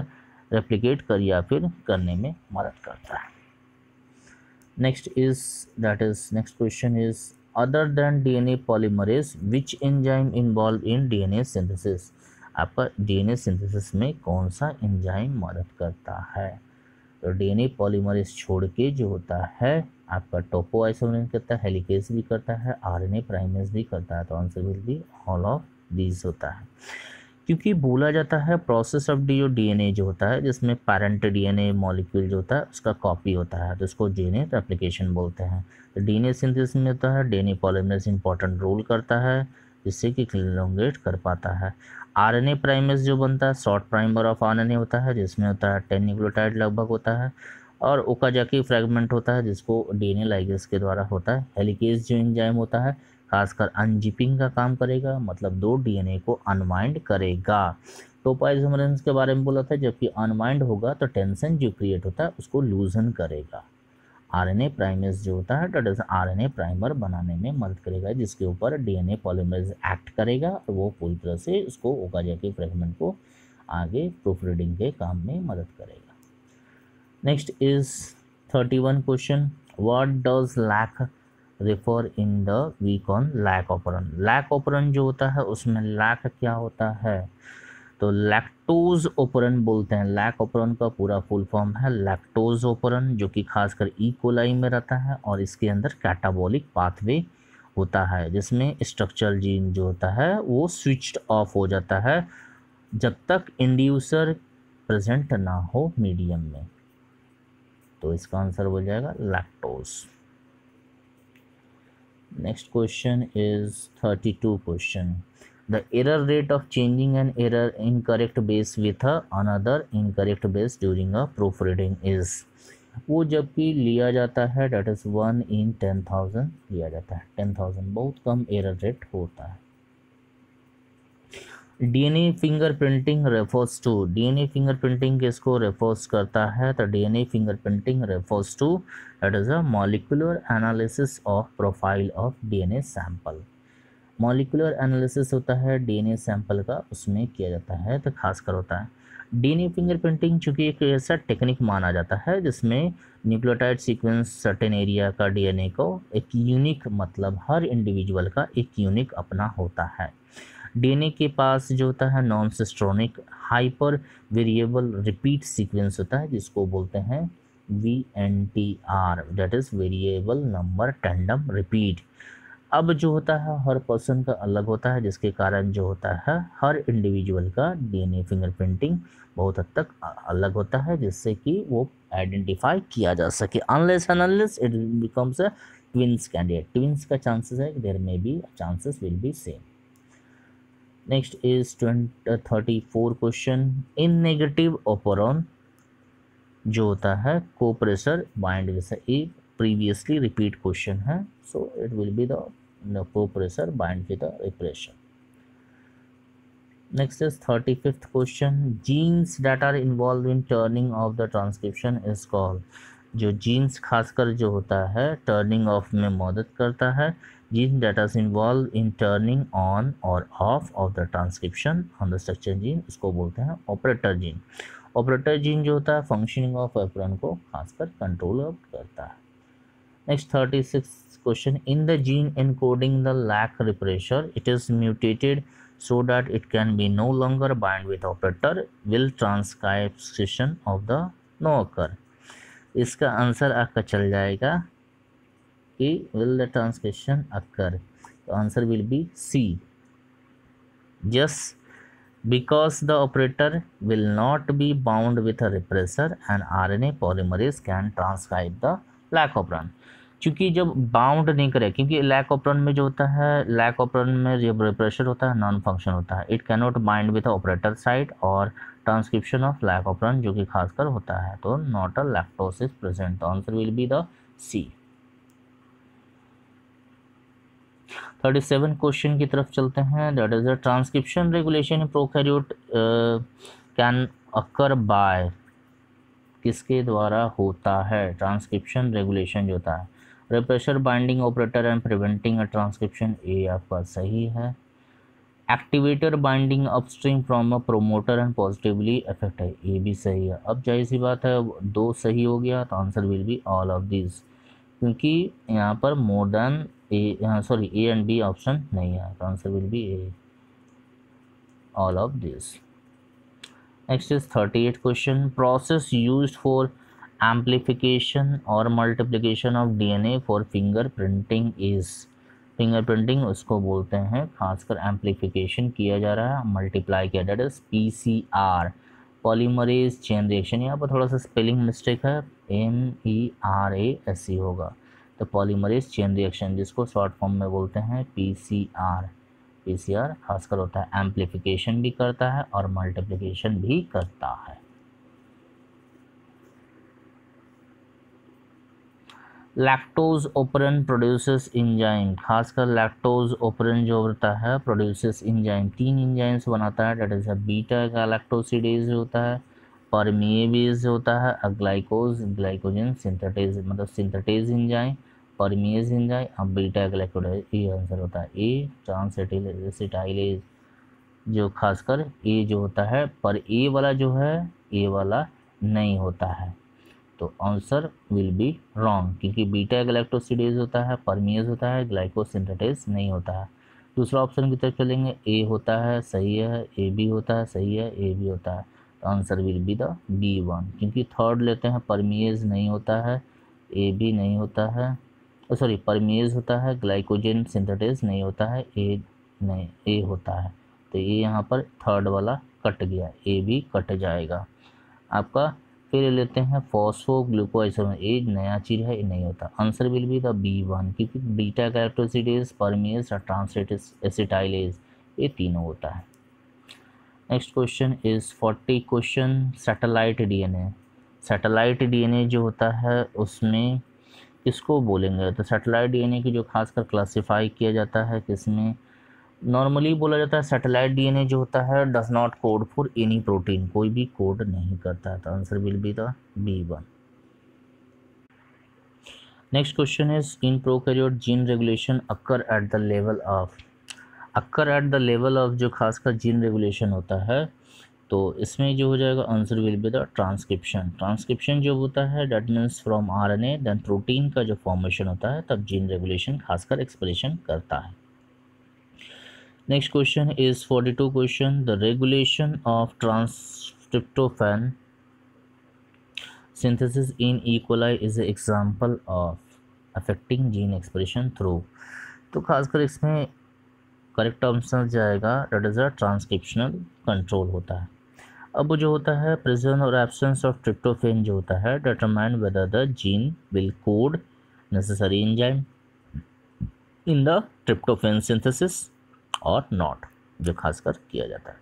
रेप्लिकेट कर या फिर करने में मदद करता है। Next is that is next question is other than DNA polymerase which enzyme involve in DNA synthesis. आपका डीएनए सिंथेसिस में कौन सा एंजाइम मदद करता है? तो डीएनए पॉलीमरेज छोड़ के जो होता है आपका टोपो आइसोमरेज करता है, हेलिकेज भी करता है, आरएनए प्राइमेज भी करता है। तो answer will be all of these होता है, क्योंकि बोला जाता है प्रोसेस ऑफ डी डीएनए जो होता है जिसमें पैरेंट डीएनए मॉलिक्यूल जो होता है उसका कॉपी होता है, तो इसको डीएनए रेप्लिकेशन बोलते हैं। तो डीएनए सिंथेसिस में होता है डीएनए पॉलीमरेज इंपॉर्टेंट रोल करता है जिससे कि एलोंगेट कर पाता है। आरएनए प्राइमेज जो बनता है शॉर्ट प्राइमर ऑफ आरएनए होता है जिसमें होता है टेन न्यूक्लियोटाइड लगभग होता है, और ओकाजाकी फ्रेगमेंट होता है जिसको डीएनए लाइगेज के द्वारा होता है। हेलिकेज जो एंजाइम होता है खासकर अनजिपिंग का काम करेगा, मतलब दो डीएनए को अनवाइंड करेगा। टोपो आइसोमरेज के बारे में बोला था, जबकि अनवाइंड होगा तो टेंशन जो क्रिएट होता है उसको लूजन करेगा। आरएनए प्राइमेज जो होता है दैट इज आरएनए प्राइमर बनाने में मदद करेगा, जिसके ऊपर डीएनए पॉलीमरेज एक्ट करेगा और वो पूरी तरह से उसको ओकाजाकी फ्रेगमेंट को आगे प्रूफ रीडिंग के काम में मदद करेगा। Next is thirty one question, what does lac refer in the week on lac operon. Lac operon जो होता है उसमें लैक क्या होता है? तो लैक्टोज ओपरन बोलते हैं। लैक ओपरन का पूरा फुल फॉर्म है लैक्टोज ओपरन, जो कि खासकर ई कोलाई में रहता है और इसके अंदर कैटाबॉलिक पाथवे होता है जिसमें स्ट्रक्चरल जीन जो होता है वो स्विच्ड ऑफ हो जाता है जब तक इंड्यूसर प्रेजेंट ना हो मीडियम में। तो इसका आंसर हो जाएगा lactose. Next question is thirty two question, the error rate of changing an error incorrect base with a another incorrect base during a proofreading is। वो जब भी लिया जाता है that is one in ten thousand लिया जाता है। Ten thousand बहुत कम एरर रेट होता है। DNA fingerprinting refers to, DNA fingerprinting किसको रेफर्स करता है? तो DNA fingerprinting refers to that is a molecular analysis of profile of DNA sample. Molecular analysis होता है डीएनए सैंपल का, उसमें किया जाता है तो खासकर होता है डीएनए फिंगरप्रिंटिंग, चूँकि एक ऐसा टेक्निक माना जाता है जिसमें न्यूक्लियोटाइड सीक्वेंस सर्टेन एरिया का डीएनए को एक यूनिक, मतलब हर इंडिविजुअल का एक यूनिक अपना होता है। डीएनए के पास जो होता है non cistronic hyper variable repeat sequence होता है जिसको बोलते हैं V N T R, that is variable number tandem repeat. अब जो होता है हर पर्सन का अलग होता है, जिसके कारण जो होता है हर इंडिविजुअल का डीएनए फिंगरप्रिंटिंग बहुत हद तक अलग होता है, जिससे कि वो आइडेंटिफाई किया जा सके। Unless and unless it becomes a twins candidate, twins का चांसेस है, there may be chances will be same. Next is thirty four question, in negative operon जो होता है corepressor bind with a previously repeat question है, so it will be the co-pressor bind with the repression. Next is thirty-fifth question, genes that are involved in turning of the transcription is called। जो genes खासकर जो होता है turning off में मदद करता है, gene that is involved in turning on or off of the transcription on the structure gene, इसको बोलते हैं operator gene। operator gene जो होता है functioning of operon को खासकर control करता है। Next thirty-sixth question, in the gene encoding the lac repressor, it is mutated so that it can be no longer bind with operator, will transcription of the no occur। इसका answer आपका चल जाएगा कि will the transcription occur, तो answer will be C, just because the operator will not be bound with a repressor and R N A polymerase can transcribe the lac operon। क्योंकि जब bound नहीं करे, क्योंकि लैक ऑपरन में जो होता है लैक ऑपरन में जब रिप्रेशर होता है नॉन फंक्शन होता है, it cannot bind with operator site और ट्रांसक्रिप्शन ऑफ लैक ऑपरन जो कि खासकर होता है, तो नॉट अ लैक्टोसिस प्रेजेंट, तो answer will be the C. Thirty seven question की तरफ चलते हैं, that is the transcription regulation in prokaryote can occur by, किसके द्वारा होता है? ट्रांसक्रिप्शन रेगुलेशन जो होता है repressor binding operator and preventing a transcription, A आपका सही है। Activator binding upstream from a promoter and positively effect है, ये भी सही है। अब जाहिर सी बात है दो सही हो गया तो answer will be all of this, क्योंकि यहाँ पर more than A, sorry A and B option नहीं है, तो answer will be A, all of this. Next is thirty eight question, process used for amplification और multiplication of DNA for finger printing is, finger printing उसको बोलते हैं, खासकर amplification किया जा रहा है, मल्टीप्लाई किया, that is PCR, polymerase chain reaction. यहाँ पर थोड़ा सा स्पेलिंग मिस्टेक है, M E R A S C होगा, तो पॉलीमरेज चेन रिएक्शन जिसको शॉर्ट फॉर्म में बोलते हैं पीसीआर। पीसीआर खासकर होता है एम्प्लीफिकेशन भी करता है और मल्टीप्लिकेशन भी करता है। लैक्टोज ओपरन प्रोड्यूसेस इंजाइम, खासकर लैक्टोज ओपरन जो होता है प्रोड्यूसेस इंजाइम, तीन इंजाइम्स बनाता है, that is a beta galactosidase होता है, परमिएबेज होता है, अग्लाइकोज ग्लाइकोजन सिंथेटेज मतलब सिंथेटेज इंजाइम, परमिएज इंजाइम, अब बीटा गैलेक्टोसिडेज, ये आंसर होता है ए, ट्रांसएसिटाइलेज जो खासकर ए जो होता है, पर ए वाला जो है ए वाला नहीं होता है, तो आंसर विल बी रॉन्ग, क्योंकि बीटा गैलेक्टोसिडेज होता है, परमिएज होता है, ग्लाइकोसिंथेटेज नहीं होता है। दूसरा ऑप्शन की तरफ चलेंगे, ए होता है सही है, ए बी होता है सही है, ए बी होता है, तो answer will be the B one, क्योंकि थर्ड लेते हैं परमिएज नहीं होता है, ए बी नहीं होता है, सॉरी परमिएज होता है, ग्लाइकोजन सिंथेटेज नहीं होता है, ए नहीं ए होता है, तो ये यहाँ पर थर्ड वाला कट गया, ए बी कट जाएगा आपका। फिर लेते हैं फॉस्फोग्लूकोआइसोमर, एक नया चीज़ है, ये नहीं होता, answer will be the B one, क्योंकि बीटा गैलेक्टोसिडेज, परमिएज और ट्रांसएसिटाइलेज ये तीनों होता है। Next question is forty question, satellite DNA, satellite DNA जो होता है उसमें किसको बोलेंगे, तो सैटेलाइट डीएनए की जो खासकर क्लासिफाई किया जाता है किसमें, नॉर्मली बोला जाता है सैटेलाइट डीएनए जो होता है does not code for any protein, कोई भी कोड नहीं करता है, तो answer will be the B one. Next question is in prokaryote gene regulation occur at the level of, occur at the level of जो खासकर जीन रेगुलेशन होता है, तो इसमें जो हो जाएगा answer will be the transcription, transcription जो होता है that means from RNA then protein का जो फॉर्मेशन होता है तब जीन रेगुलेशन खासकर एक्सप्रेशन करता है। Next question is forty-two question, the regulation of transtryptophan synthesis in E. coli is an example of affecting gene expression through, तो खासकर इसमें करेक्ट आंसर जाएगा that is a transcriptional control होता है। अब जो होता है presence और absence of tryptophan जो होता है determine whether the gene will code necessary enzyme in the tryptophan synthesis और नॉट, जो खासकर किया जाता है।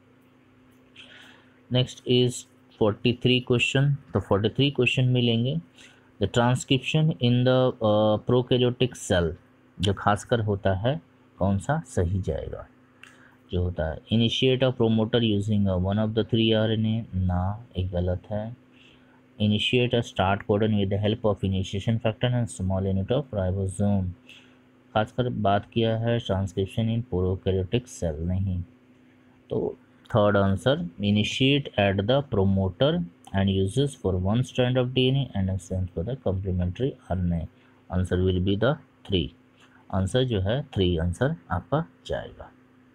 Next is forty three question, तो फोर्टी थ्री क्वेश्चन में लेंगे the transcription in the prokaryotic cell, जो खासकर होता है कौन सा सही जाएगा, जो होता है initiate a promoter using one of the three RNA, ना एक गलत है, initiate a start codon with the help of initiation factor and small unit of ribosome, खासकर बात किया है ट्रांसक्रिप्शन इन प्रोकैरियोटिक सेल नहीं, तो third answer initiate at the promoter and uses for one strand of DNA and send for the complementary RNA, answer will be the three, answer जो है three answer आपका जाएगा।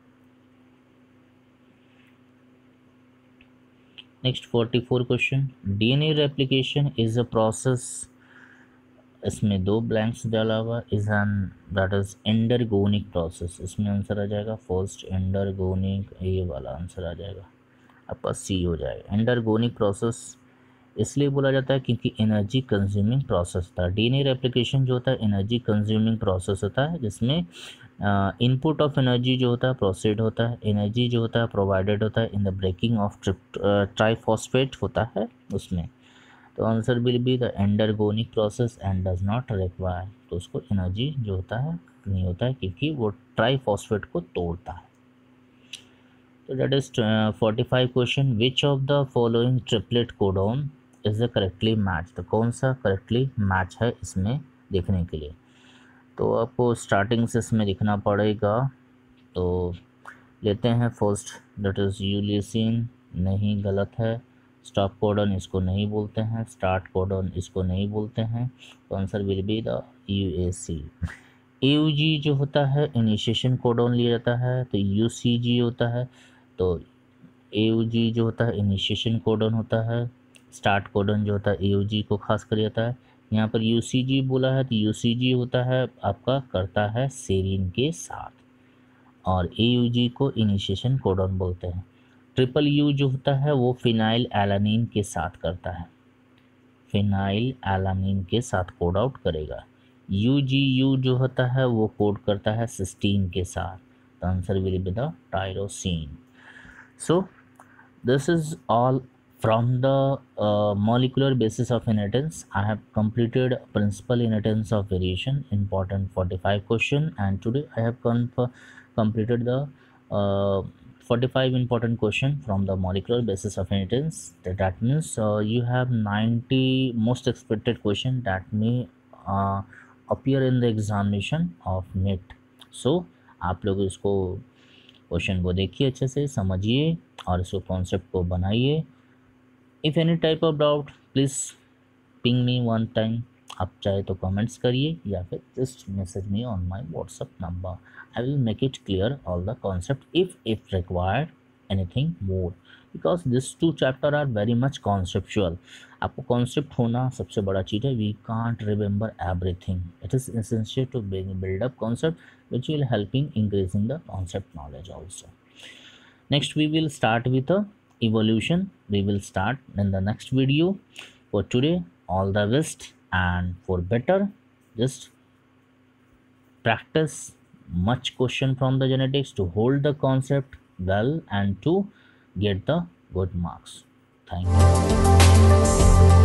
Next forty four question, DNA replication is a process, इसमें दो blanks डाला हुआ, is an that is endergonic process, इसमें answer आ जाएगा फर्स्ट एंडरगोनिक, ये वाला आंसर आ जाएगा आपका सी हो जाएगा। एंडरगोनिक प्रोसेस इसलिए बोला जाता है क्योंकि एनर्जी कंज्यूमिंग प्रोसेस था, डीएनए रेप्लिकेशन जो होता है एनर्जी कंज्यूमिंग प्रोसेस होता है, जिसमें इनपुट ऑफ एनर्जी जो होता है प्रोसीड होता है, एनर्जी जो होता है प्रोवाइडेड होता है in the breaking of triphosphate होता है उसमें, तो answer will be the endergonic process and does not require, तो उसको एनर्जी जो होता है नहीं होता है क्योंकि वो ट्राइफॉस्फेट को तोड़ता है। तो that is forty five question, which of the following triplet codon is the correctly match, तो कौन सा करेक्टली मैच है इसमें देखने के लिए, तो आपको स्टार्टिंग से इसमें लिखना पड़ेगा, तो लेते हैं फर्स्ट, दैट इज़ यूलिसिन, नहीं, गलत है। स्टॉप कोडन इसको नहीं बोलते हैं, स्टार्ट कोडन इसको नहीं बोलते हैं, तो answer will be the U A C. A U G जो होता है इनिशिएशन कोडन लिया जाता है, तो यू सी जी होता है, तो ए यू जी जो होता है इनिशिएशन कोडन होता है, स्टार्ट कोडन जो होता है ए यू जी को खास कर जाता है। यहाँ पर यू सी जी बोला है, तो यू सी जी होता है आपका करता है सेरीन के साथ, और ए यू जी को इनिशिएशन कोडन बोलते हैं। ट्रिपल यू जो होता है वो फिनाइल एलानिन के साथ करता है, फिनाइल एलानिन के साथ कोड आउट करेगा। यू जी यू जो होता है वो कोड करता है सिस्टीन के साथ, तो answer will be the tyrosine. So this is all from the uh, molecular basis of inheritance. I have completed principal inheritance of variation, important forty-five question, and today I have com- completed the uh, forty-five important question from the molecular basis of inheritance. That, that means uh, you have ninety most expected question that may uh, appear in the examination of NET. So आप लोग इसको question को देखिए, अच्छे से समझिए और इसको कॉन्सेप्ट को बनाइए। If any type of doubt please ping me one time, आप चाहे तो कमेंट्स करिए या फिर just message me on my WhatsApp number. I will make it clear all the concept if if required anything more, because this two chapter are very much conceptual. आपको concept होना सबसे बड़ा चीज़ है। We can't remember everything, it is essential to build up concept which will helping increasing the concept knowledge also. Next we will start with a evolution. We will start in the next video. For today, all the best, and for better, just practice much question from the genetics to hold the concept well and to get the good marks. Thank you.